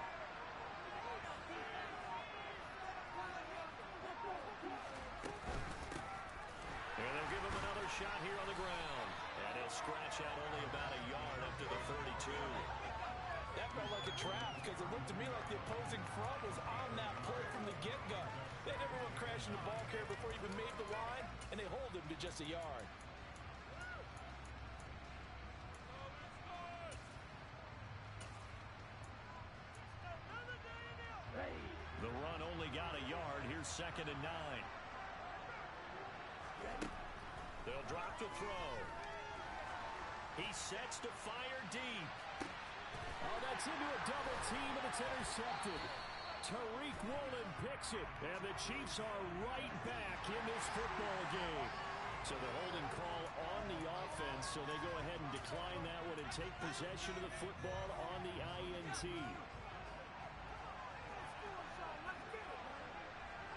And they'll give him another shot here on the ground. And he'll scratch out only about a yard up to the 32. That felt like a trap because it looked to me like the opposing front was on that play from the get-go. They never went crashing the ball carrier before he even made the line, and they hold him to just a yard. The run only got a yard. Here's 2nd and 9. They'll drop to throw. He sets to fire deep. Oh, that's into a double team, and it's intercepted. Tariq Woolen picks it, and the Chiefs are right back in this football game. So the holding call on the offense, so they go ahead and decline that one and take possession of the football on the INT.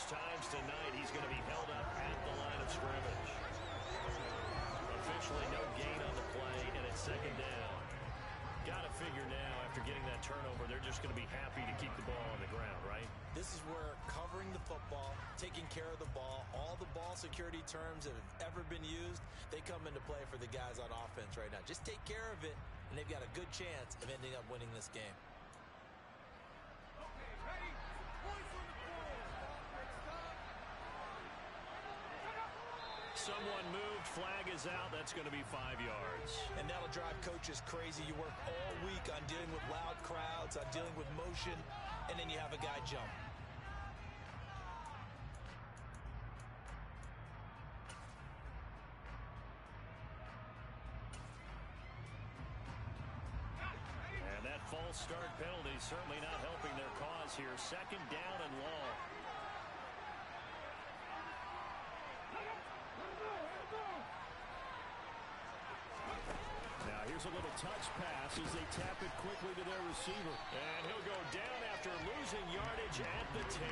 numerous times tonight. He's going to be held up at the line of scrimmage. Officially no gain on the play, and it's second down. Got to figure now, after getting that turnover, they're just going to be happy to keep the ball on the ground, right? This is where covering the football, taking care of the ball, all the ball security terms that have ever been used, they come into play for the guys on offense right now. Just take care of it, and they've got a good chance of ending up winning this game. Someone moved, flag is out. That's going to be 5 yards. And that'll drive coaches crazy. You work all week on dealing with loud crowds, on dealing with motion, and then you have a guy jump. And that false start penalty certainly not helping their cause here. Second down and long. Here's a little touch pass as they tap it quickly to their receiver. And he'll go down after losing yardage at the 10.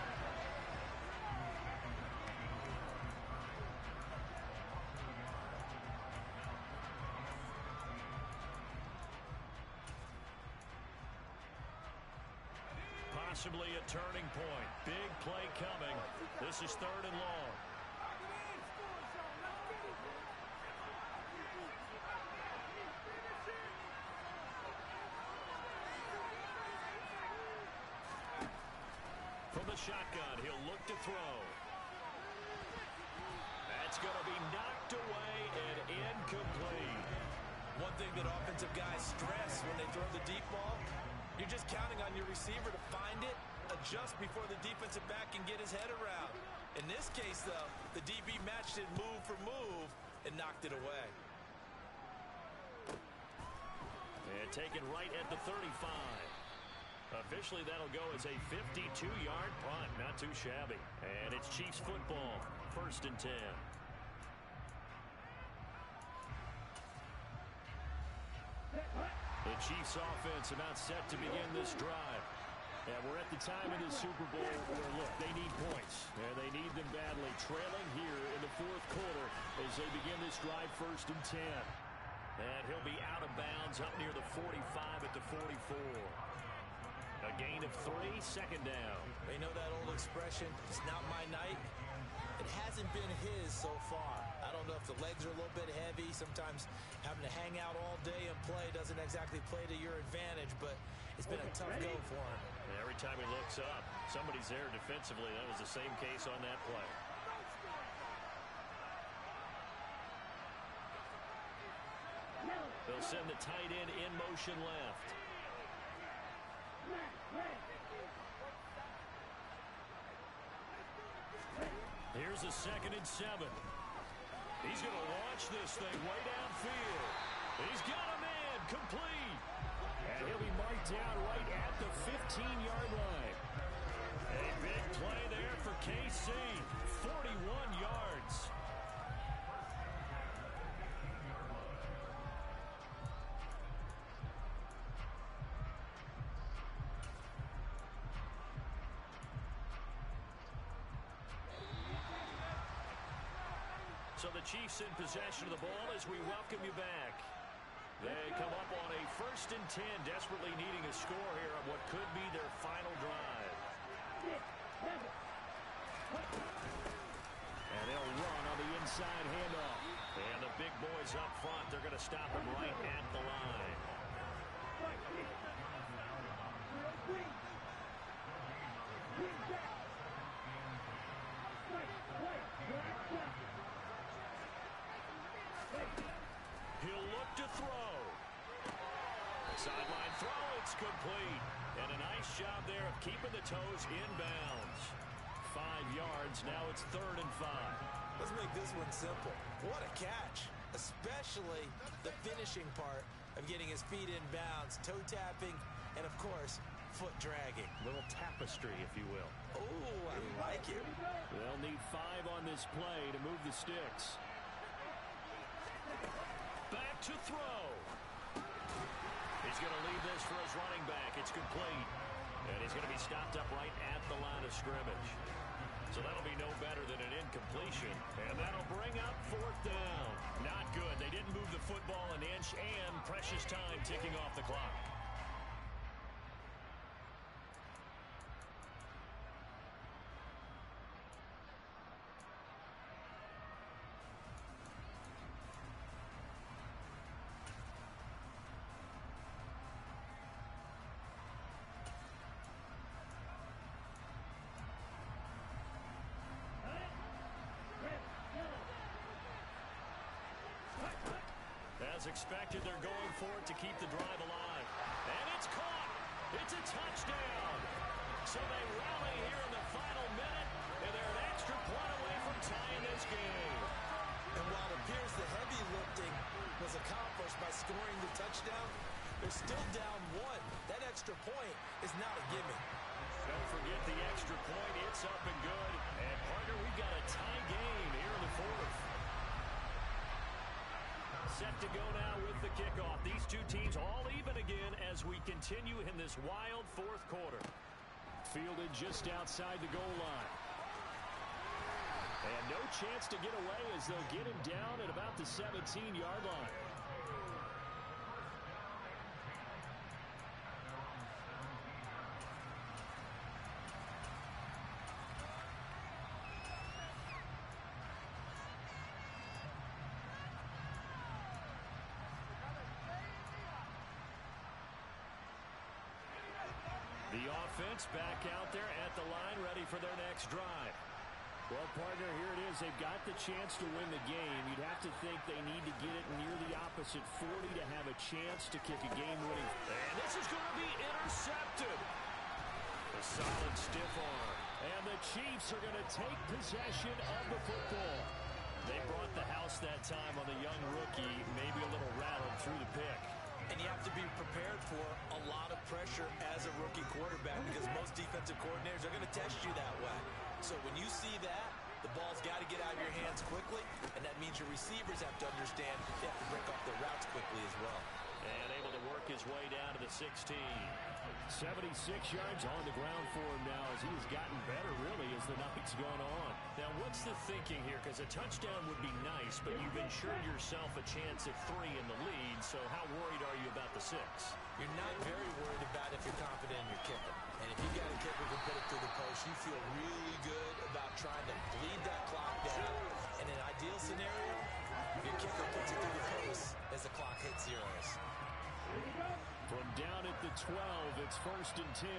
Possibly a turning point. Big play coming. This is third and long. From the shotgun, he'll look to throw. That's going to be knocked away and incomplete. One thing that offensive guys stress when they throw the deep ball, you're just counting on your receiver to find it, adjust before the defensive back can get his head around. In this case, though, the DB matched it move for move and knocked it away. And taken right at the 35. Officially, that'll go as a 52-yard punt. Not too shabby. And it's Chiefs football. First and 10. The Chiefs offense about set to begin this drive. And we're at the time in the Super Bowl where, look, they need points. And they need them badly. Trailing here in the fourth quarter as they begin this drive first and 10. And he'll be out of bounds up near the 45 at the 44. A gain of 3, second down. They know that old expression, it's not my night. It hasn't been his so far. I don't know if the legs are a little bit heavy. Sometimes having to hang out all day and play doesn't exactly play to your advantage, but it's been a tough go for him. And every time he looks up, somebody's there defensively. That was the same case on that play. They'll send the tight end in motion left. Here's a 2nd and 7. He's going to launch this thing way downfield. He's got a man complete. And he'll be marked down right at the 15-yard line. A big play there for KC. 41 yards. So the Chiefs in possession of the ball as we welcome you back. They come up on a 1st and 10, desperately needing a score here on what could be their final drive. And they'll run on the inside handoff. And the big boys up front, they're going to stop him right at the line. He'll look to throw. Sideline throw, it's complete. And a nice job there of keeping the toes inbounds. 5 yards, now it's 3rd and 5. Let's make this one simple. What a catch, especially the finishing part of getting his feet in bounds, toe tapping, and of course, foot dragging. Little tapestry, if you will. Oh, I like it. They'll need 5 on this play to move the sticks. Back to throw. He's going to leave this for his running back. It's complete. And he's going to be stopped up right at the line of scrimmage. So that'll be no better than an incompletion. And that'll bring up fourth down. Not good. They didn't move the football an inch, and precious time ticking off the clock. As expected, they're going for it to keep the drive alive. And it's caught. It's a touchdown. So they rally here in the final minute, and they're an extra point away from tying this game. And while it appears the heavy lifting was accomplished by scoring the touchdown, they're still down one. That extra point is not a gimme. Don't forget the extra point. It's up and good. And, partner, we've got a tie game here in the fourth. Set to go now with the kickoff. These two teams all even again as we continue in this wild fourth quarter. Fielded just outside the goal line. And no chance to get away as they'll get him down at about the 17-yard line. The offense back out there at the line, ready for their next drive. Well, partner, here it is. They've got the chance to win the game. You'd have to think they need to get it near the opposite 40 to have a chance to kick a game-winning. And this is going to be intercepted. A solid stiff arm. And the Chiefs are going to take possession of the football. They brought the house that time on the young rookie, maybe a little rattled through the pick. And you have to be prepared for a lot of pressure as a rookie quarterback because most defensive coordinators are going to test you that way. So when you see that, the ball's got to get out of your hands quickly, and that means your receivers have to understand they have to break off their routes quickly as well. And able to work his way down to the 16. 76 yards on the ground for him now as he's gotten better, really, as the night's gone on. Now, what's the thinking here? Because a touchdown would be nice, but you've ensured yourself a chance at 3 in the lead, so how worried are you about the 6? You're not very worried about if you're confident in your kicker. And if you got a kicker who can put it through the post, you feel really good about trying to bleed that clock down. In an ideal scenario, your kicker puts it through the post as the clock hits zeros. From down at the 12, it's 1st and 10.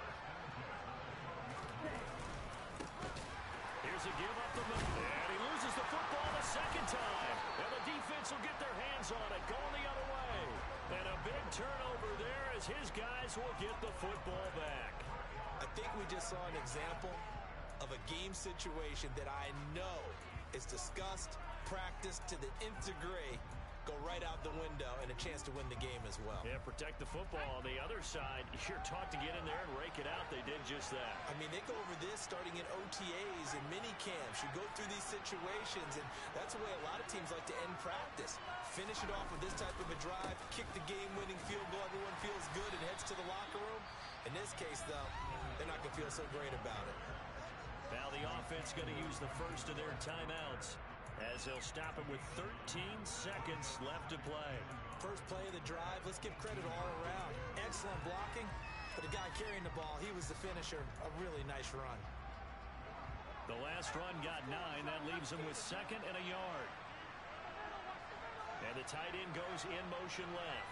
Here's a give up the middle. And he loses the football the second time. And the defense will get their hands on it, going the other way. And a big turnover there as his guys will get the football back. I think we just saw an example of a game situation that I know is discussed, practiced to the nth degree, go right out the window, and a chance to win the game as well. Yeah, protect the football. On the other side, you're taught to get in there and rake it out. They did just that. I mean, they go over this starting in OTAs and mini camps. You go through these situations, and that's the way a lot of teams like to end practice. Finish it off with this type of a drive, kick the game-winning field goal. Everyone feels good and heads to the locker room. In this case, though, they're not going to feel so great about it. Now the offense going to use the first of their timeouts, as they'll stop it with 13 seconds left to play. First play of the drive, let's give credit all around. Excellent blocking, but the guy carrying the ball, he was the finisher. A really nice run. The last run got 9. That leaves him with 2nd and a yard. And the tight end goes in motion left.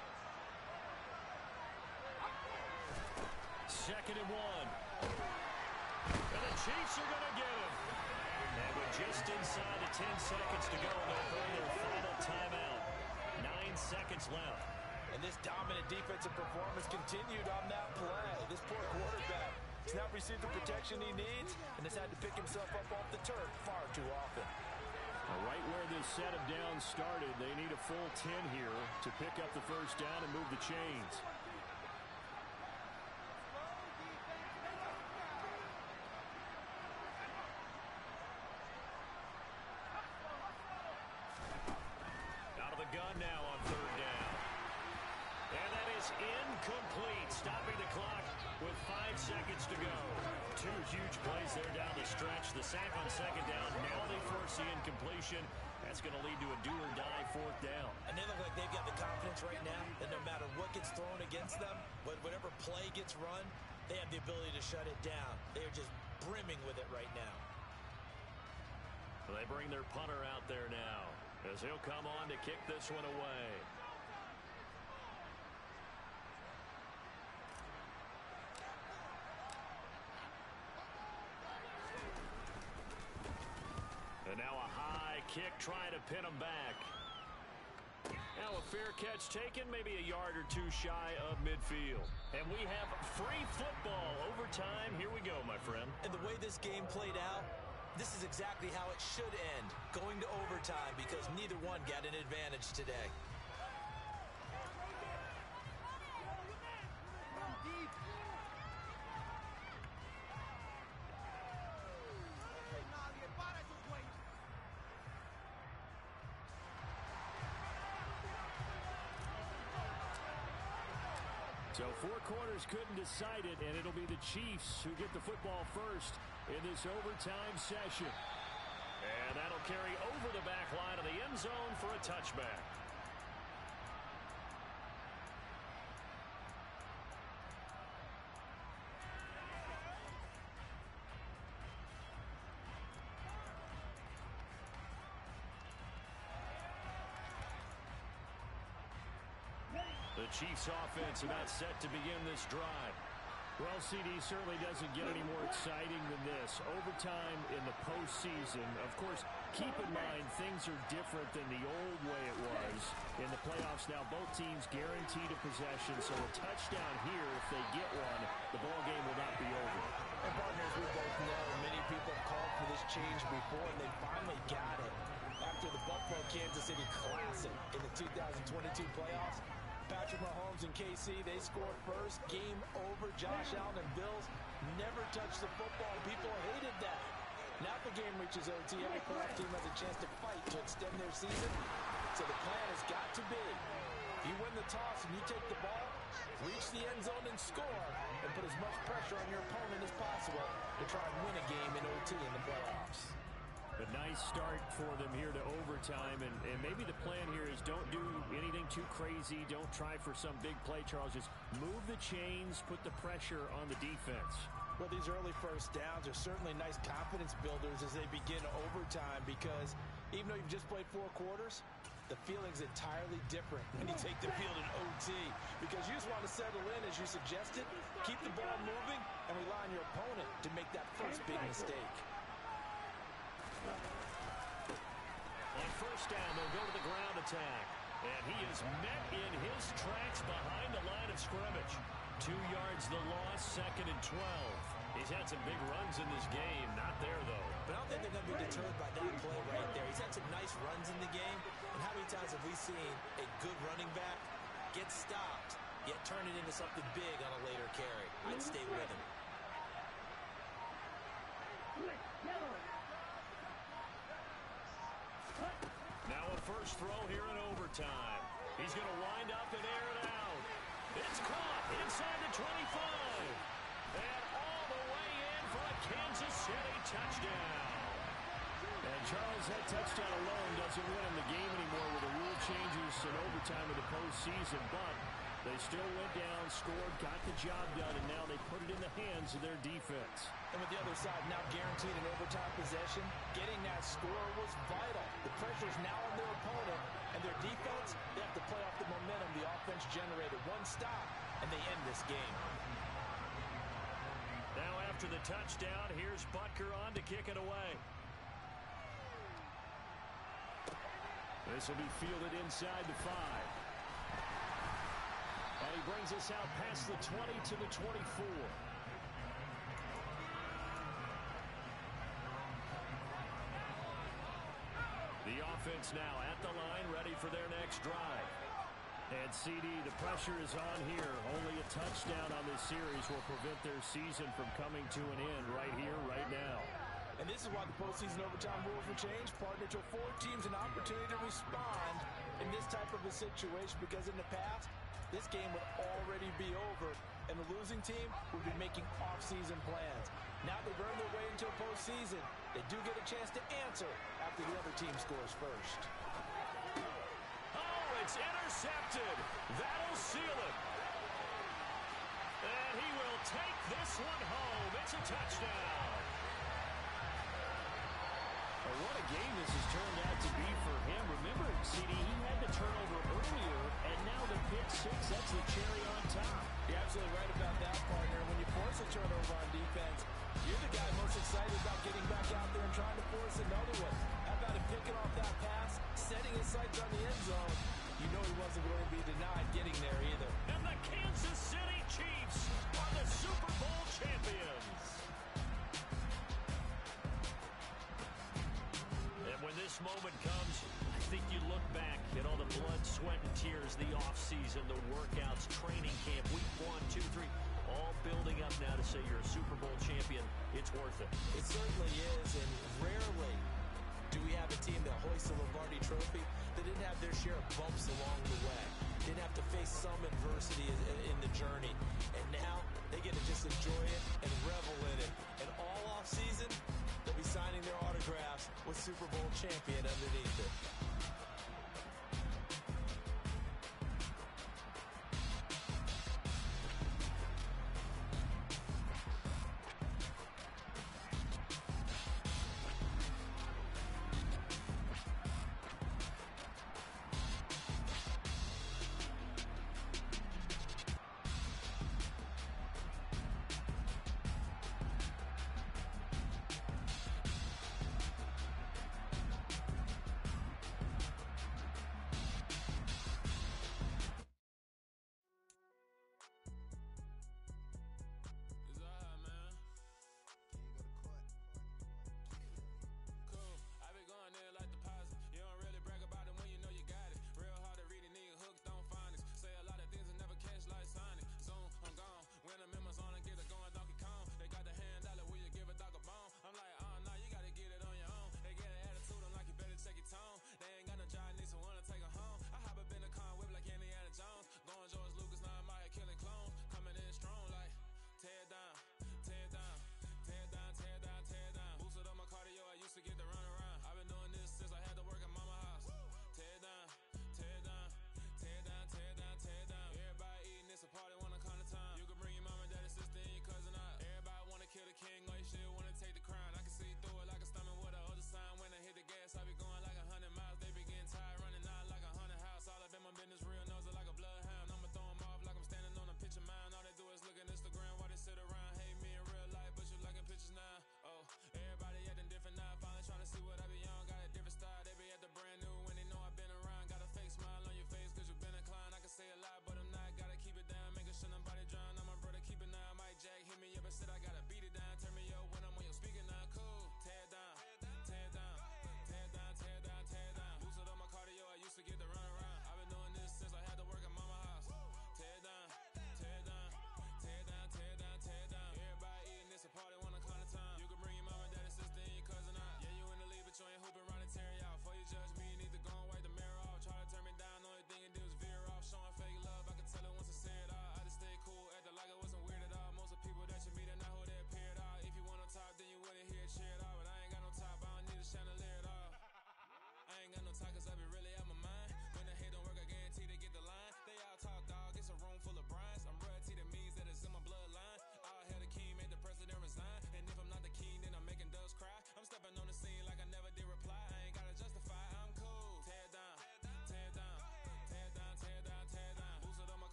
2nd and 1. And the Chiefs are going to get him. And with just inside the 10 seconds to go, they'll burn their final timeout. 9 seconds left. And this dominant defensive performance continued on that play. This poor quarterback has not received the protection he needs and has had to pick himself up off the turf far too often. Right where this set of downs started, they need a full 10 here to pick up the first down and move the chains. Out of the gun now on 3rd down. And that is is incomplete, stopping the clock with 5 seconds to go. 2 huge plays there down the stretch. The sack on second down. Now they force the incompletion. That's going to lead to a do-or-die 4th down. And they look like they've got the confidence right now that no matter what gets thrown against them, whatever play gets run, they have the ability to shut it down. They're just brimming with it right now. They bring their punter out there now as he'll come on to kick this one away. And now a high kick trying to pin him back. Now a fair catch taken, maybe a yard or 2 shy of midfield. And we have free football. Overtime, here we go, my friend. And the way this game played out, this is exactly how it should end, going to overtime, because neither one got an advantage today. So 4 quarters couldn't decide it, and it'll be the Chiefs who get the football first in this overtime session. And that'll carry over the back line of the end zone for a touchback. The Chiefs offense about set to begin this drive. Well, CD certainly doesn't get any more exciting than this. Overtime in the postseason. Of course, keep in mind things are different than the old way it was. In the playoffs now, both teams guaranteed a possession, so a touchdown here, if they get one, the ball game will not be over. And partners, we both know many people called for this change before, and they finally got it. After the Buffalo-Kansas City Classic in the 2022 playoffs, Patrick Mahomes and KC, they scored first. Game over. Josh Allen and Bills never touched the football. People hated that. Now the game reaches OT. Every playoff team has a chance to fight to extend their season. So the plan has got to be, if you win the toss and you take the ball, reach the end zone and score, and put as much pressure on your opponent as possible to try and win a game in OT in the playoffs. A nice start for them here to overtime, and maybe the plan here is don't do anything too crazy. Don't try for some big play, Charles. Just move the chains, put the pressure on the defense. Well, these early first downs are certainly nice confidence builders as they begin overtime, because even though you've just played 4 quarters, the feeling's entirely different when you take the field in OT, because you just want to settle in, as you suggested, keep the ball moving, and rely on your opponent to make that first big mistake. On first down, they'll go to the ground attack. And he is met in his tracks behind the line of scrimmage. 2 yards the loss, 2nd and 12. He's had some big runs in this game. Not there, though. But I don't think they're going to be deterred by that play right there. He's had some nice runs in the game. And how many times have we seen a good running back get stopped, yet turn it into something big on a later carry? I'd stay with him. Now a first throw here in overtime. He's going to wind up and air it out. It's caught inside the 25. And all the way in for a Kansas City touchdown. And Charles, that touchdown alone doesn't win him the game anymore with the rule changes in overtime of the postseason. But they still went down, scored, got the job done, and now they put it in the hands of their defense. And with the other side now guaranteed an overtime possession, getting that score was vital. The pressure is now on their opponent, and their defense, they have to play off the momentum the offense generated. One stop, and they end this game. Now after the touchdown, here's Butker on to kick it away. This will be fielded inside the 5. And he brings us out past the 20 to the 24. The offense now at the line, ready for their next drive. And CD, the pressure is on here. Only a touchdown on this series will prevent their season from coming to an end right here, right now. And this is why the postseason overtime rules will change. Partner, to afford teams an opportunity to respond in this type of a situation, because in the past, this game would already be over, and the losing team would be making off-season plans. Now they've earned their way into a postseason. They do get a chance to answer after the other team scores first. Oh, it's intercepted. That'll seal it. And he will take this one home. It's a touchdown. Well, what a game this has turned out to be for him. Remember, CD, he had the turnover earlier, and now the pick six, that's the cherry on top. You're absolutely right about that, partner. When you force a turnover on defense, you're the guy most excited about getting back out there and trying to force another one. How about him picking off that pass, setting his sights on the end zone? You know he wasn't going to be denied getting there either. And the Kansas City Chiefs are the Super Bowl champions. And when this moment comes, I think you look back at all the blood, sweat, and tears, the offseason, the workouts, training camp, week 1, 2, 3, all building up now to say you're a Super Bowl champion. It's worth it. It certainly is, and rarely do we have a team that hoists a Lombardi trophy that didn't have their share of bumps along the way, didn't have to face some adversity in the journey, and now they get to just enjoy it and revel in it. And all offseason, they'll be signing their autographs with Super Bowl champion underneath it.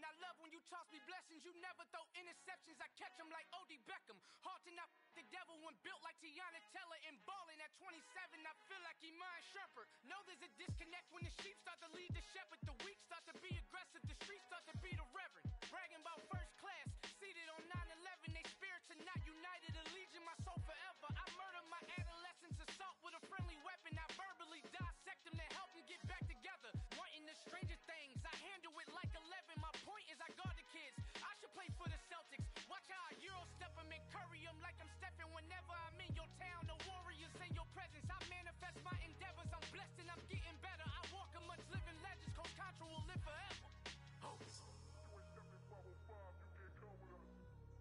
I love when you toss me blessings. You never throw interceptions. I catch them like O.D. Beckham. Hard to not the devil when built like Tiana Teller and balling at 27. I feel like Iman Shumpert. Know there's a disconnect when the sheep start to lead the shepherd. The weak start to be aggressive. The streets start to be the reverend. Bragging about first class. Seated on 9/11. They spirits are not united. Allegiant my soul forever. I murder my adolescence. Assault with a friendly weapon. I verbally dissect them to help them get back together. Wanting the stranger things. I handle it like 11. My point is I guard the kids. I should play for the Celtics. Watch how I Euro step them and curry them like I'm Stephen. Whenever I'm in your town, the Warriors in your presence. I manifest my endeavors. I'm blessed and I'm getting better. I walk amongst living legends. Coach Contra will live forever. Oh. You ain't stepping bubble 5, you can't come with us.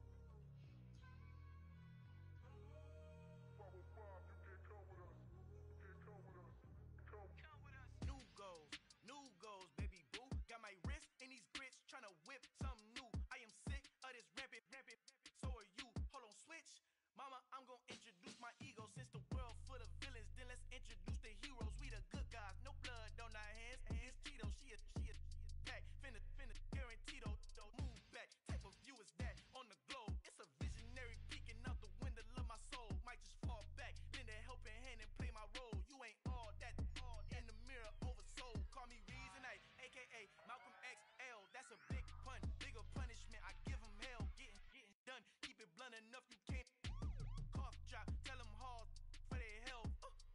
Bubble 5, you can't come with us. You can't come with us. Come with us. New goals, baby boo. Got my wrist in these grits, tryna whip something new. I am sick of this rampant. So are you. Hold on, switch. Mama, I'm gonna introduce my ego. Since the world full of villains, then let's introduce the heroes. We the good guys, no blood on our hands. Hands Tito, she a pack. Finna guaranteed. Move back. Type of view is that on the globe? It's a visionary peeking out the window of my soul. Might just fall back, lend a helping hand and play my role. You ain't all that. In the mirror, oversold. Call me Reasonite, aka Malcolm XL. That's a big pun, bigger punishment. I give him hell, getting done. Keep it blunt enough, you can't. Cough drop, tell them hard for their health.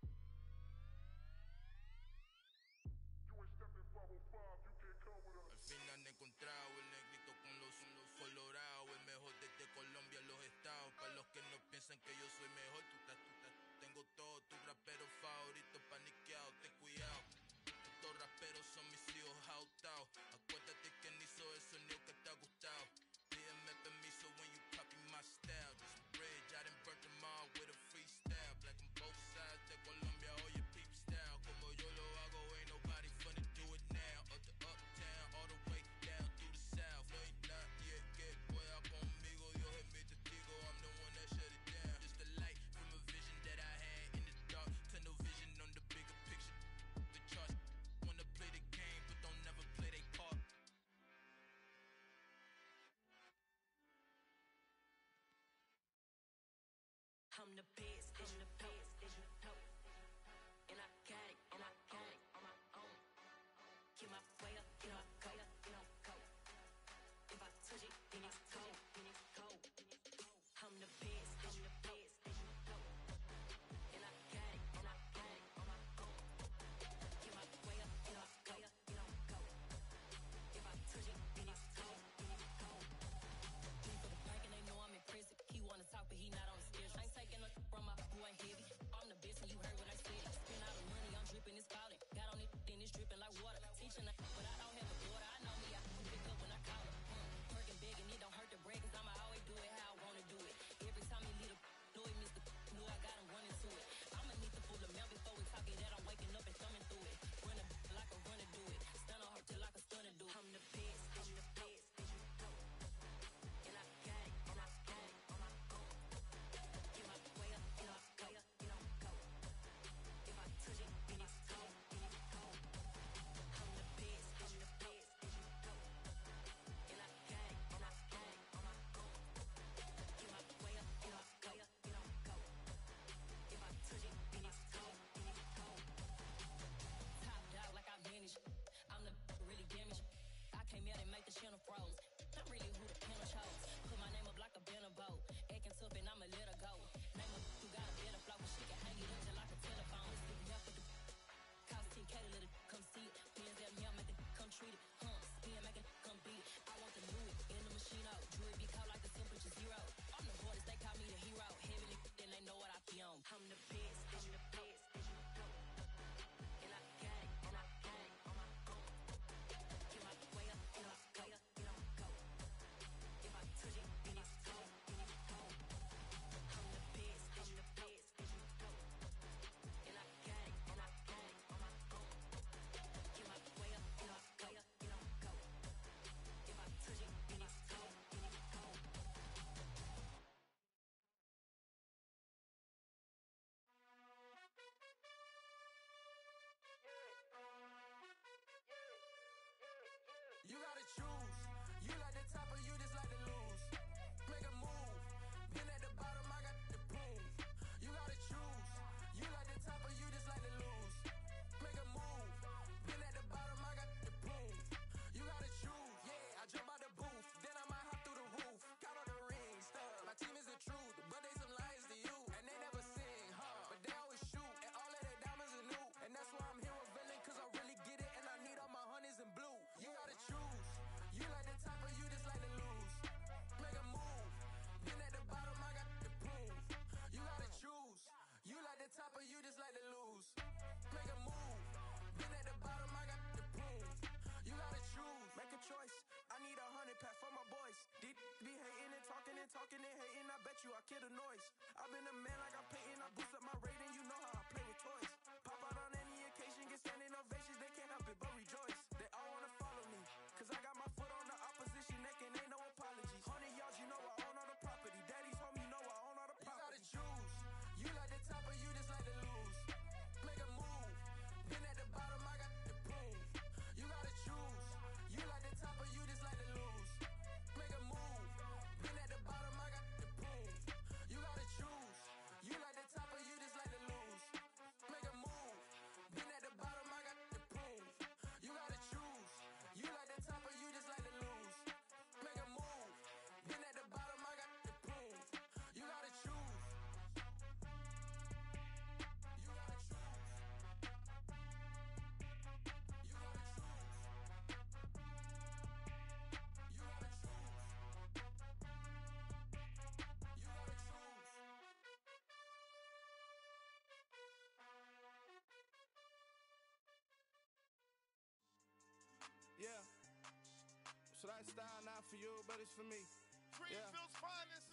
You ain't stepping bubble 5, you can't come with us. Al fin han encontrado el negrito con los colorados, el mejor desde Colombia, los estados. Para los que no piensan que yo soy mejor, tengo todo, tu rapero favorito paniqueado, ten cuidado. Estos raperos son mis hijos jautados. Acuérdate que ni hizo el sonido que te ha gustado. Pídeme permiso when you copy my style. This bridge, I done burnt them all with a freestyle. Black on both sides de Colombia, oye peep style. Como yo lo hago, ain't nobody finna do it now. Up to uptown, all the way down through the south. No hay nadie que pueda conmigo. Dios es mi testigo, I'm the one that shut it down. Just a light from a vision that I had in the dark. Tunnel vision on the bigger picture. The charts wanna play the game, but don't never play their part. I'm the best, and I got it, and I own it on my own. Get my way up, get my go, go. If I touch it, then it's cold, I'm the best, and I got it, and I own it on my own. Get my way up, get my go. If I touch it, then it's cold, He for the bank and they know I'm in prison. He wanna talk, but he not on the schedule. I ain't taking a from my boy, he talking and hating, I bet you I kill the noise. I've been a man like I'm Peyton, I boost up my rating, you know how I play with toys. Pop out on any occasion, get standing ovations, they can't help it but rejoice. They all wanna follow me, cause I got my foot on the opposition neck and ain't no apologies. 100 yards, you know I own all the property. Daddy's home, you know I own all the property. You gotta choose, you like the top or you just like to lose. Make a move, been at the bottom, I got to prove. You gotta choose, you like the top or you just like to lose. Make a move, been at the bottom, I got to prove. You gotta choose, you like the top or you just like to lose. Make a move, been at the bottom, I got to prove. You gotta choose, you like the top or you just like to lose. Make a move, been at the bottom, I got to prove. You gotta choose. You gotta choose. You gotta choose. You gotta choose. You gotta choose. Yeah. So that style not for you, but it's for me. Greenfield's finest.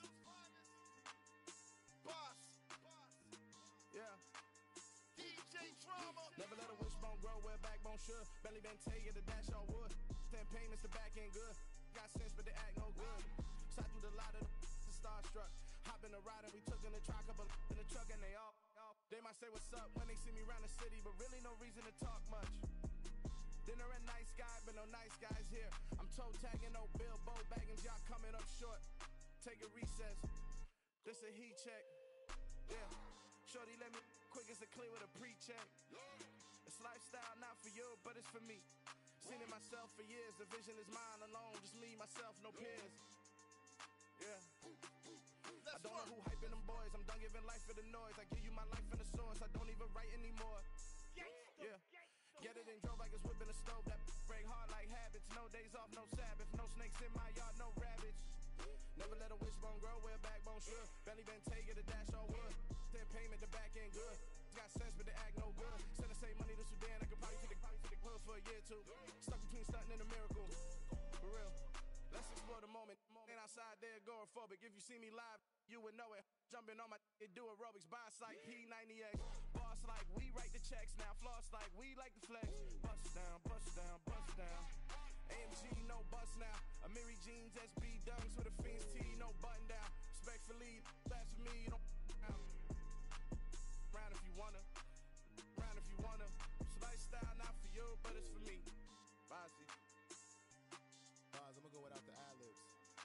Boss. Yeah. DJ Drama. Never let a wishbone grow where backbone should. Belly been take it, the dash all wood. 10 payments, the back end good. Got sense, but they act no good. Side through the lot of the starstruck. Hop in the ride and we took in the truck, couple in the truck and they all. They might say what's up when they see me around the city, but really no reason to talk much. Dinner and nice guy, but no nice guys here. I'm toe tagging, no Bilbo baggins, y'all coming up short. Take a recess. This a heat check. Yeah. Shorty let me quick as a clear with a pre-check. It's lifestyle not for you, but it's for me. Seen it myself for years. The vision is mine alone. Just me, myself, no peers. Yeah. I don't know who hyping them boys. I'm done giving life for the noise. I give you my life in the source. I don't even write anymore. Yeah. Get it and drove like it's whipping a stove. That break hard like habits. No days off, no Sabbath. No snakes in my yard, no rabbits. Never let a wishbone grow where backbone should. Belly been take it, the dash all wood. 10 payment, the back end good. Got sense, but they act no good. Send the same money to Sudan. I could probably take the hood for a year or two. Stuck between stunting and a miracle. For real. Let's explore the moment. Ain't outside there agoraphobic. If you see me live, you would know it. Jumping on my do aerobics. Boss like P90X. Boss like we write the checks now. Floss like we like the flex. Bust down, bust down, bust down. AMG, no bust now. Amiri jeans, SB dunks with a Fiends tee, no button down. Respectfully, that's for me, you don't down. Round if you wanna. Round if you wanna. It's lifestyle not for you, but it's for me. Bossy. Bars, I'ma go without the ad-libs.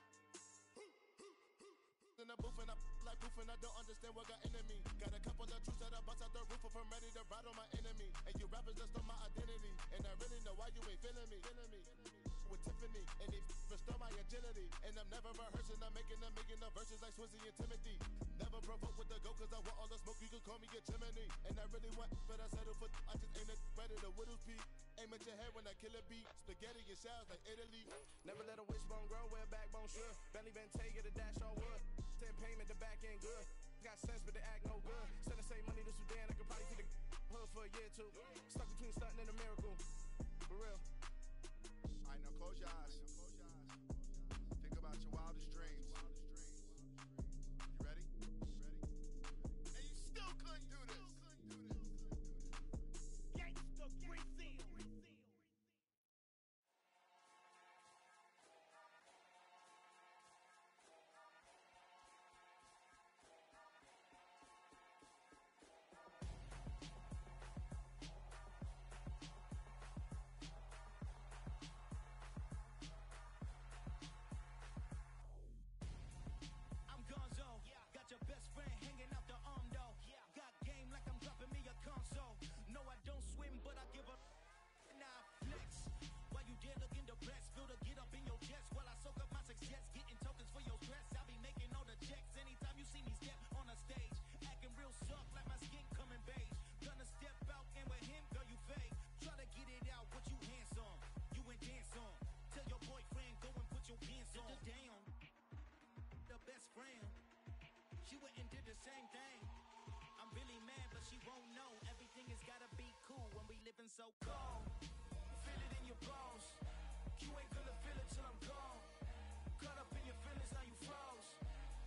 In the booth and I like proof and I don't understand what got into me. Got a couple of truths that I bust out the roof if I'm ready to ride on my enemy. And you rappers just on my identity. And I really know why you ain't feeling me. With Tiffany and they restore my agility. And I'm never rehearsing, I'm making a million of verses like Swizzy and Timothy. Never provoke with the go cause I want all the smoke, you can call me a chimney. And I really want, but I settle for I just aim it ready to Widow's Peak. Aim at your head when I kill a beat. Spaghetti and shells like Italy. Never let a wishbone grow where backbone should. Belly been take it, the dash all wood. 10 payment, the back end good. Got sense, but they act no good. Send the same money to Sudan, I could probably take the hood for a year or two. Stuck between stunting and a miracle. For real. Alright, now close your eyes. Think about your wildest dreams. You ready? And you still couldn't do this. Gangsta Brazil. I'm Gonzo. Got your best friend hanging out the arm though. Got game like I'm dropping me a console. No, I don't swim, but I give up. Now I flex. While you there looking depressed, feel the get up in your chest while I soak up my success. Getting tokens for your stress. I'll be making all the checks anytime you see me step on a stage. Acting real soft like my skin coming beige. Gonna step out and with him, girl, you fake. Try to get it out, what you handsome. You ain't dance on. Tell your boyfriend, go and put your pants on. Down. The best friend. She went and did the same thing. I'm really mad, but she won't know. Everything has gotta be cool when we living so cold. Feel it in your bones. You ain't gonna feel it till I'm gone. Caught up in your feelings, now you froze.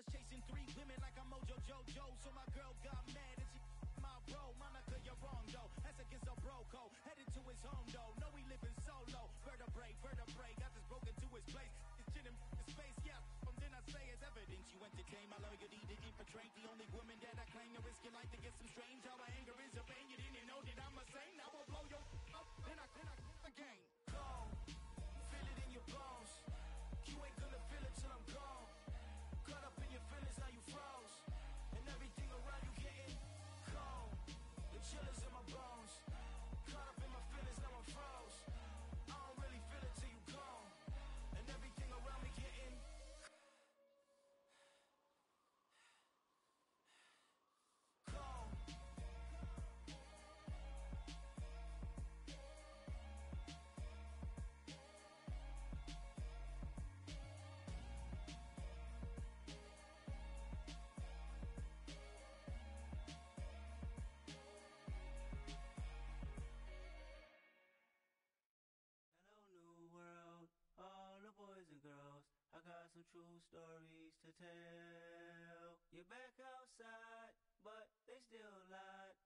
was chasing 3 women like I'm Mojo Jojo. So my girl got mad and she my bro. Monica, you're wrong though. That's against a bro code. Headed to his home though. No, we living solo. Vertebrae. Got this broken to his place. It's chin in his face. Yeah, then I say it's evidence. You entertain my loyalty to infiltrate. The only woman that I claim to risk your life to get some strange. How my anger is a pain. You didn't know that I'm a saint. I will blow your up. Then I again. Gone. Feel it in your bones. You ain't gonna feel it till I'm gone. Caught up in your feelings, now you froze. And everything around you getting cold. The chillers in my bones. Caught up in my feelings, now I'm froze. I don't really feel it till you gone. And everything around me getting cold. I got some true stories to tell. You're back outside, but they still lied.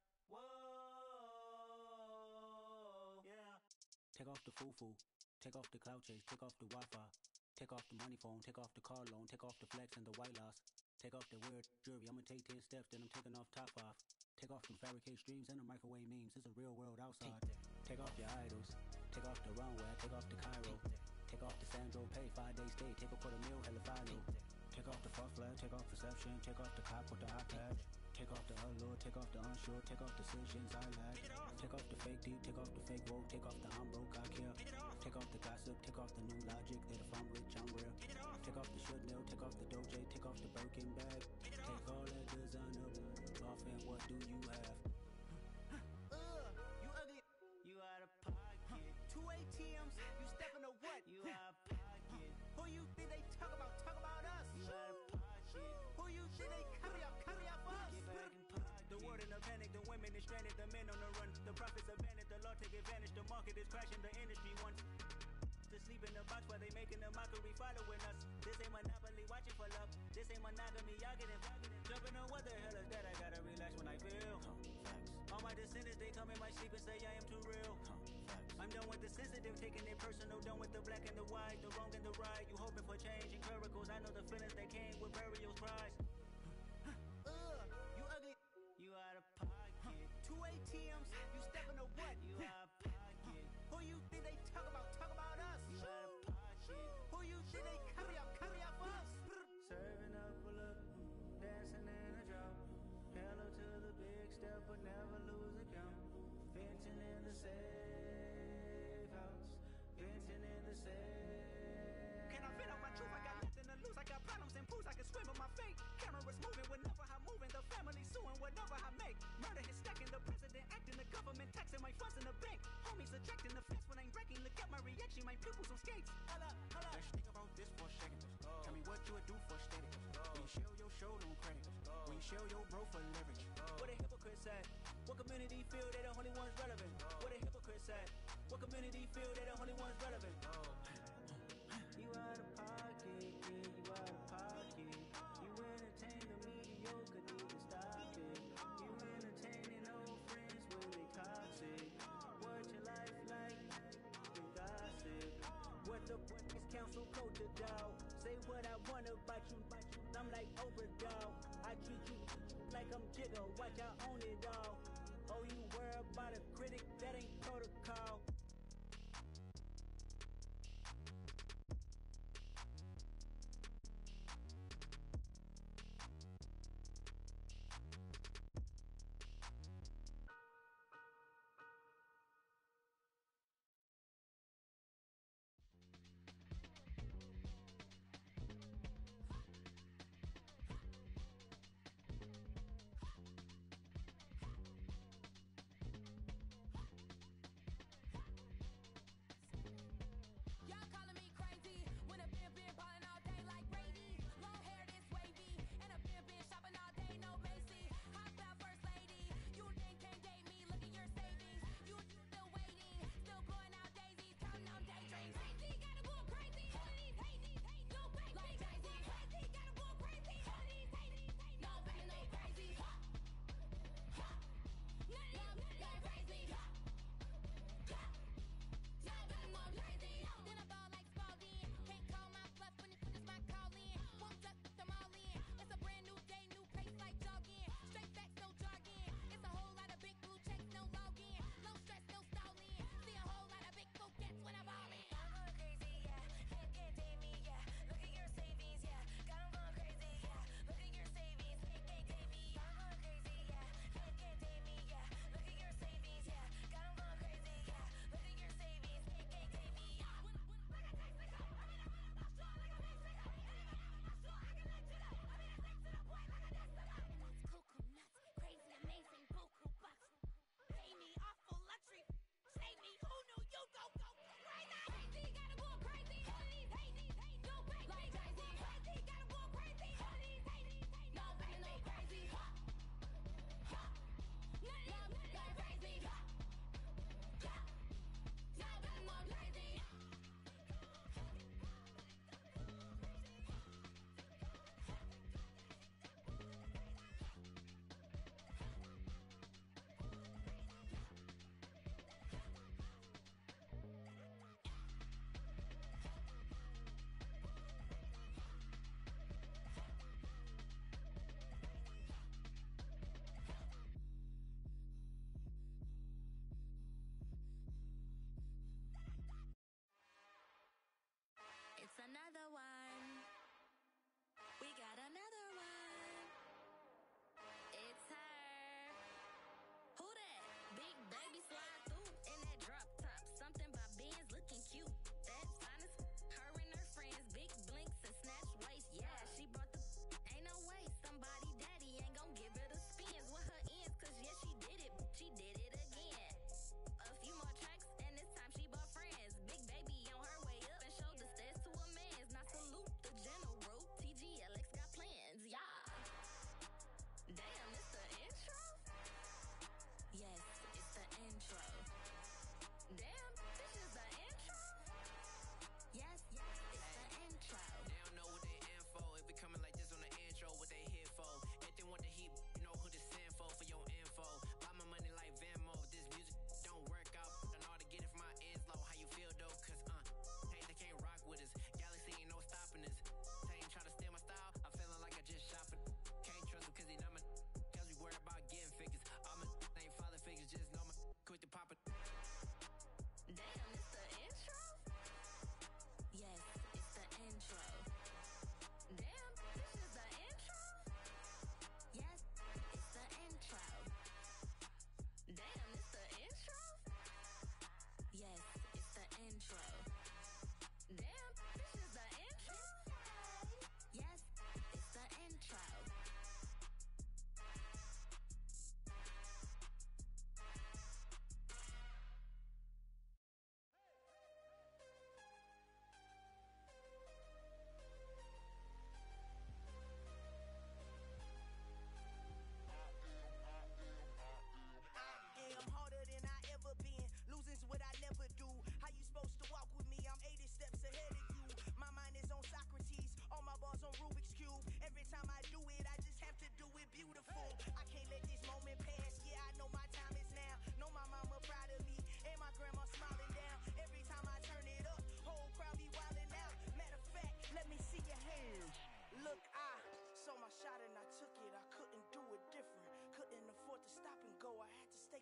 Whoa, yeah. Take off the foo-foo, take off the cloud chase, take off the Wi-Fi, take off the money phone, take off the car loan, take off the flex and the white loss. Take off the weird jewelry, I'ma take 10 steps, then I'm taking off top off. Take off the fabricated streams and the microwave memes, it's a real world outside. Take off your idols, take off the runway, take off the Cairo. Take off the Sandro pay, 5 days stay, take a $250,000, hella follow. Take off the fuck flag, take off perception, take off the cop with the iPad. Take off the allure, take off the unsure, take off decisions I lack. Take off the fake deep, take off the fake woke, take off the I'm broke, I care. Take off the gossip, take off the new logic that if I'm rich, I'm real. Take off the should know, take off the Doja, take off the Birkin bag. Take all that designer off and what do you have? You ugly. You out of pocket. 2 ATMs, you stepping to what? You out of pocket. Who you think they talk about? Talk about us. You out of pocket. Who you think they carry up for us? Get back in pocket. The world in a panic, the women is stranded, the men on the run. The profits abandoned, the law take advantage, the market is crashing, the industry wants to sleep in the box while they making a mockery following us. This ain't monopoly, watching for love. This ain't monogamy, y'all getting jumping on what the hell is that? I gotta relax when I feel. All my descendants, they come in my sleep and say I am too real. I'm done with the sensitive, taking it personal, done with the black and the white, the wrong and the right. You hoping for change and miracles, I know the feelings that came with burial cries. You ugly. You out of pocket. 2 ATMs, you stepping to what? You out of pocket. Who you think they talk about? Talk about us. You out of pocket. Who you think they carry up for us? Serving up a look, dancing in a drop. Hello to the big step, but never lose a count. Venting in the safe house. Venting in the safe. Can I vent out my truth? I got nothing to lose. I got problems and pools. I can swim with my fate. Cameras moving whenever I'm moving. The family suing whatever I make. Murder is stacking. The president acting. The government taxing my funds in the bank. Homies ejecting the fence when I'm breaking. Look at my reaction. My pupils on skates. Holla, holla. Let's think about this for a second. Tell me what you would do for static. When you show your show, no credit. When you show your bro for leverage. What a hypocrite said. What community feel they the only ones relevant? What a hypocrite said. What community feel they the only ones relevant? You out of pocket, yeah, you out of pocket. You entertain the mediocre, need to stop it. You entertaining old friends when they toxic. What your life like, and gossip. What the is council code to dog? Say what I want about you, I'm like overdog. I treat you like I'm Jigga, watch I own it all. Oh, you worry about a critic, that ain't protocol.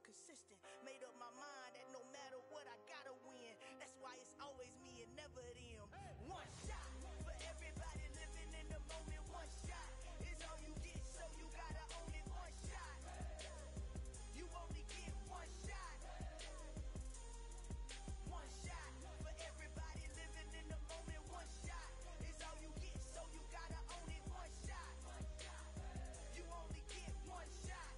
consistent. Made up my mind that no matter what, I gotta win. That's why it's always me and never them. One shot for everybody living in the moment. One shot is all you get, so you gotta own it. One shot. You only get one shot. One shot for everybody living in the moment. One shot is all you get, so you gotta own it. One shot. You only get one shot.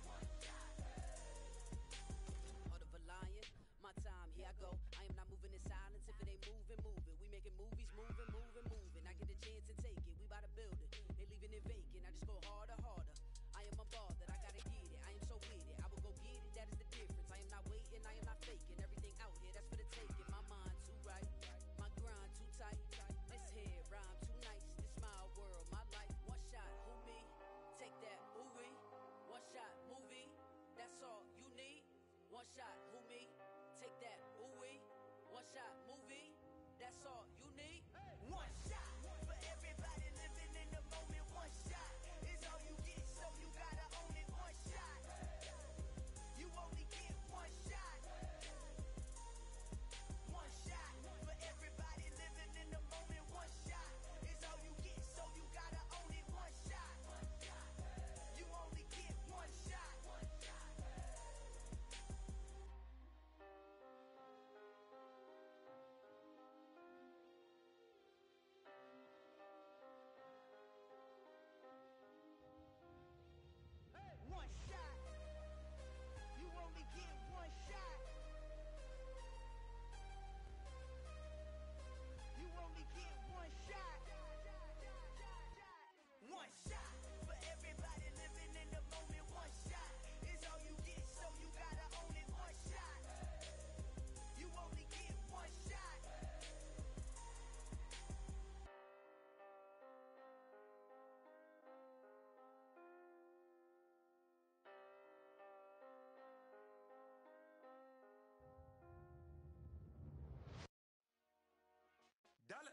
Heart of a lion, my time, here I go. I am not moving in silence. If it ain't moving, move it. We making movies, moving, moving, moving. I get a chance to take it. We bout to build it. They leaving it vacant. I just go harder, harder. I am a ball that I gotta get it. I am so with it. I will go get it. That is the difference. I am not waiting. I am not faking. Everything out here, that's for the taking. My mind too right. My grind too tight. This head rhyme too nice. This my world, my life. One shot, who me? Take that, ooh-wee. One shot, movie. That's all you need. One shot, who me? Take that, ooh-wee. One shot, movie. That's all you need. One shot for everybody living in the moment. One shot is all you get, so you gotta own it. One shot. You only get one shot. One shot for everybody living in the moment. One shot is all you get, so you gotta own it. One shot. You only get one shot. One shot. You only get one shot. You only get one shot. One shot for everybody living in the moment. One shot is all you get, so you gotta own it. One shot. You only get one shot. Dollar.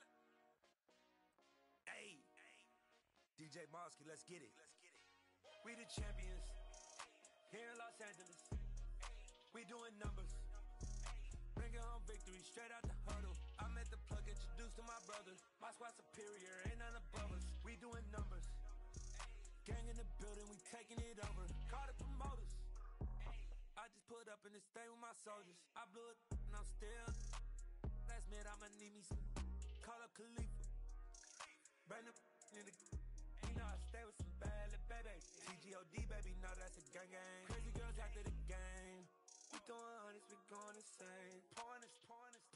Hey. DJ Mosky, let's get it. We the champions. Here in Los Angeles. We doing numbers. Bringing home victory straight out the huddle. I'm at the plug, introduced to my brothers. My squad superior, ain't none above us. We doing numbers. Gang in the building, we taking it over. Call the promoters. I just put up in this thing with my soldiers. I blew it and I'm still. Last minute, I'ma need me some. Call up Khalifa. Brand up in the. You know I stay with some bad little baby. TGOD, baby, know that's a gang gang. Crazy girls after the game. We throwing hundreds, we going insane. Pouring this.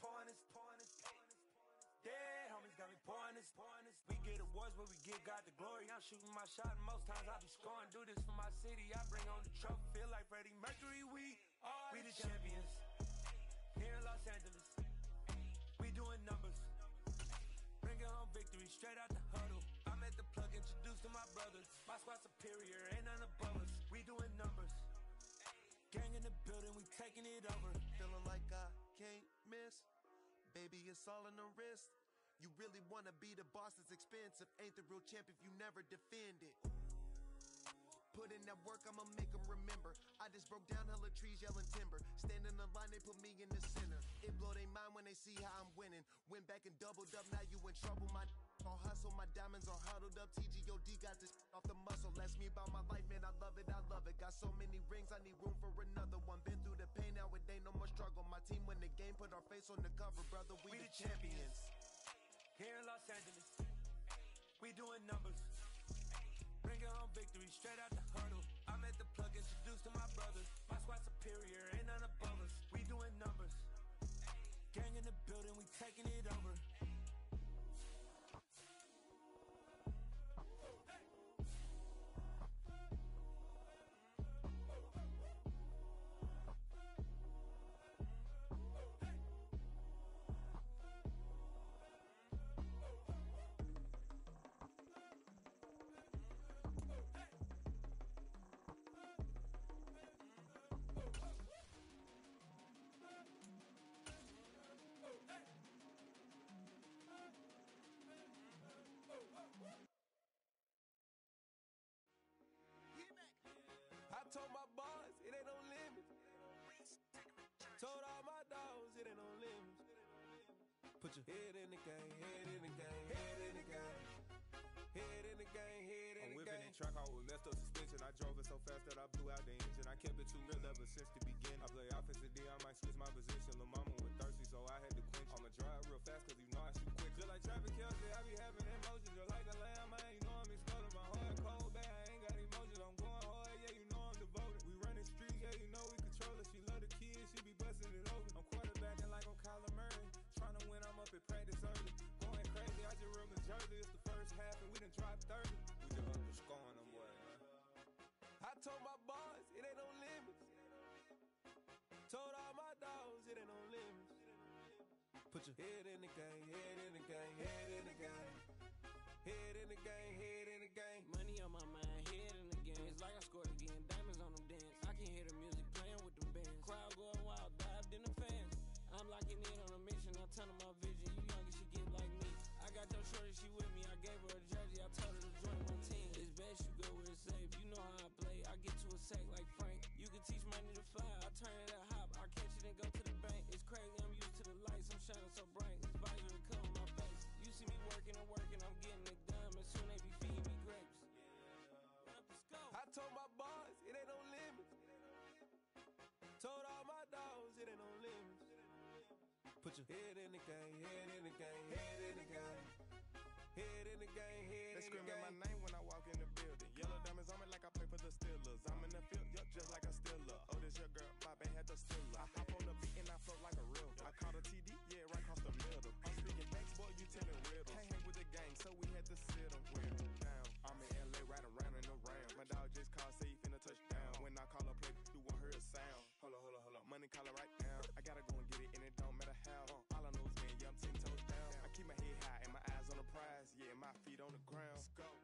Dead homies got me pouring this. We get awards where we give God the glory. I'm shooting my shot and most times I be scoring. Do this for my city, I bring on the trophy. Feel like Freddie Mercury, we the champions. Here in Los Angeles. We doing numbers. Bringing home victory straight out the huddle. I'm at the plug, introduced to my brothers. My squad superior, ain't none above us. We doing numbers. Gang in the building, we taking it over. Feeling like I can't miss. Baby, it's all in the wrist. You really wanna be the boss, it's expensive. Ain't the real champ if you never defend it. Put in that work, I'ma make them remember. I just broke down hella trees, yelling timber. Stand in the line, they put me in the center. It blow their mind when they see how I'm winning. Went back and doubled up, now you in trouble. My all hustle, my diamonds are huddled up. TGOD got this off the muscle. Ask me about my life, man, I love it, I love it. Got so many rings, I need room for another one. Been through the pain, now it ain't no more struggle. My team win the game, put our face on the cover, brother. We the champions. Here in Los Angeles. We doing numbers. Bringing home victory straight out the huddle. I'm at the plug, introduced to my brothers. My squad superior, ain't none above us. We doing numbers. Gang in the building, we taking it over. Put your head in the game, head in the game, head in the game. Head in the game, head in the game. I'm whipping that track out with messed up suspension. I drove it so fast that I blew out the engine. I kept it too real ever since the beginning. I play offensive D, I might switch my position. Lil' mama was thirsty, so I had to quench. I'ma drive real fast, cause you know I shoot quick. Just like traffic Kelsey, I be having emotions. Just like a lamb, man, you know I'm exploding. My heart cold, bad, I ain't got emotions. I'm going hard, yeah, you know I'm devoted. We running streets, yeah, you know we control it. She love the kids, she be busting it over. I'm quarterbacking like I'm Kyler Murray. Trying to win, I'm up at practice early. Going crazy, I just real Jersey. It's the first half and we done dropped 30. We just underscoring them, boy, man. I told my boys, it ain't no limits. Told all my dogs, it ain't no limits. Put your head in the game, head in the game, head in the game. Head in the game, head in the game. Money on my mind, head in the game. It's like I scored again, diamonds on them dance. I can hear the music playing with them bands. Crowd going wild, dived in the fans. I'm locking in on a mission, I turn on my vision. You young and she get like me. I got your shorty, she with me. I gave her a jersey, I told her to join my team. It's best you go where it's safe. You know how I play. I get to a sack like Frank. You can teach money to fly. I turn it a hop. I catch it and go to the bank. It's crazy, I'm used to the lights. I'm shining so bright. This visor will cover my face. You see me working and working, I'm getting it done. And soon they be feeding me grapes. Run up the scope. I told my boys, it ain't no limits. Told all my dogs, it ain't no limits. Put your head in the game, head in the game, head in the game. Head in the game, head in the game. They screaming my name when I walk in the building. Yellow diamonds on me like I play for the Steelers. I'm in the field, yup, just like a Steeler. Oh, this your girl, my band had the Steeler. I hop on the beat and I float like a real. I caught a TD, yeah, right across the middle. I'm speaking banks, boy, you telling riddles. Can't hang with the gang, so we had to sit them with them down. I'm in LA, riding around in the round. My dog just called, say he finna touchdown. When I call a play, you won't hear a sound. Hold up, money caller right now. I gotta go and get it, and it don't matter how. All I know is man, yeah, I'm 10 toes down. I keep my head high and my eyes on the prize. Yeah, my feet on the ground. Let's go.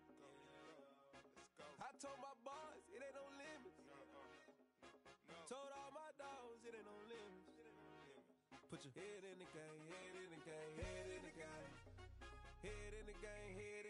I told my boys, it ain't no limits. Told all my dogs, it ain't no limits. Put your head in the game, head in the game, head in the game. Head in the game, head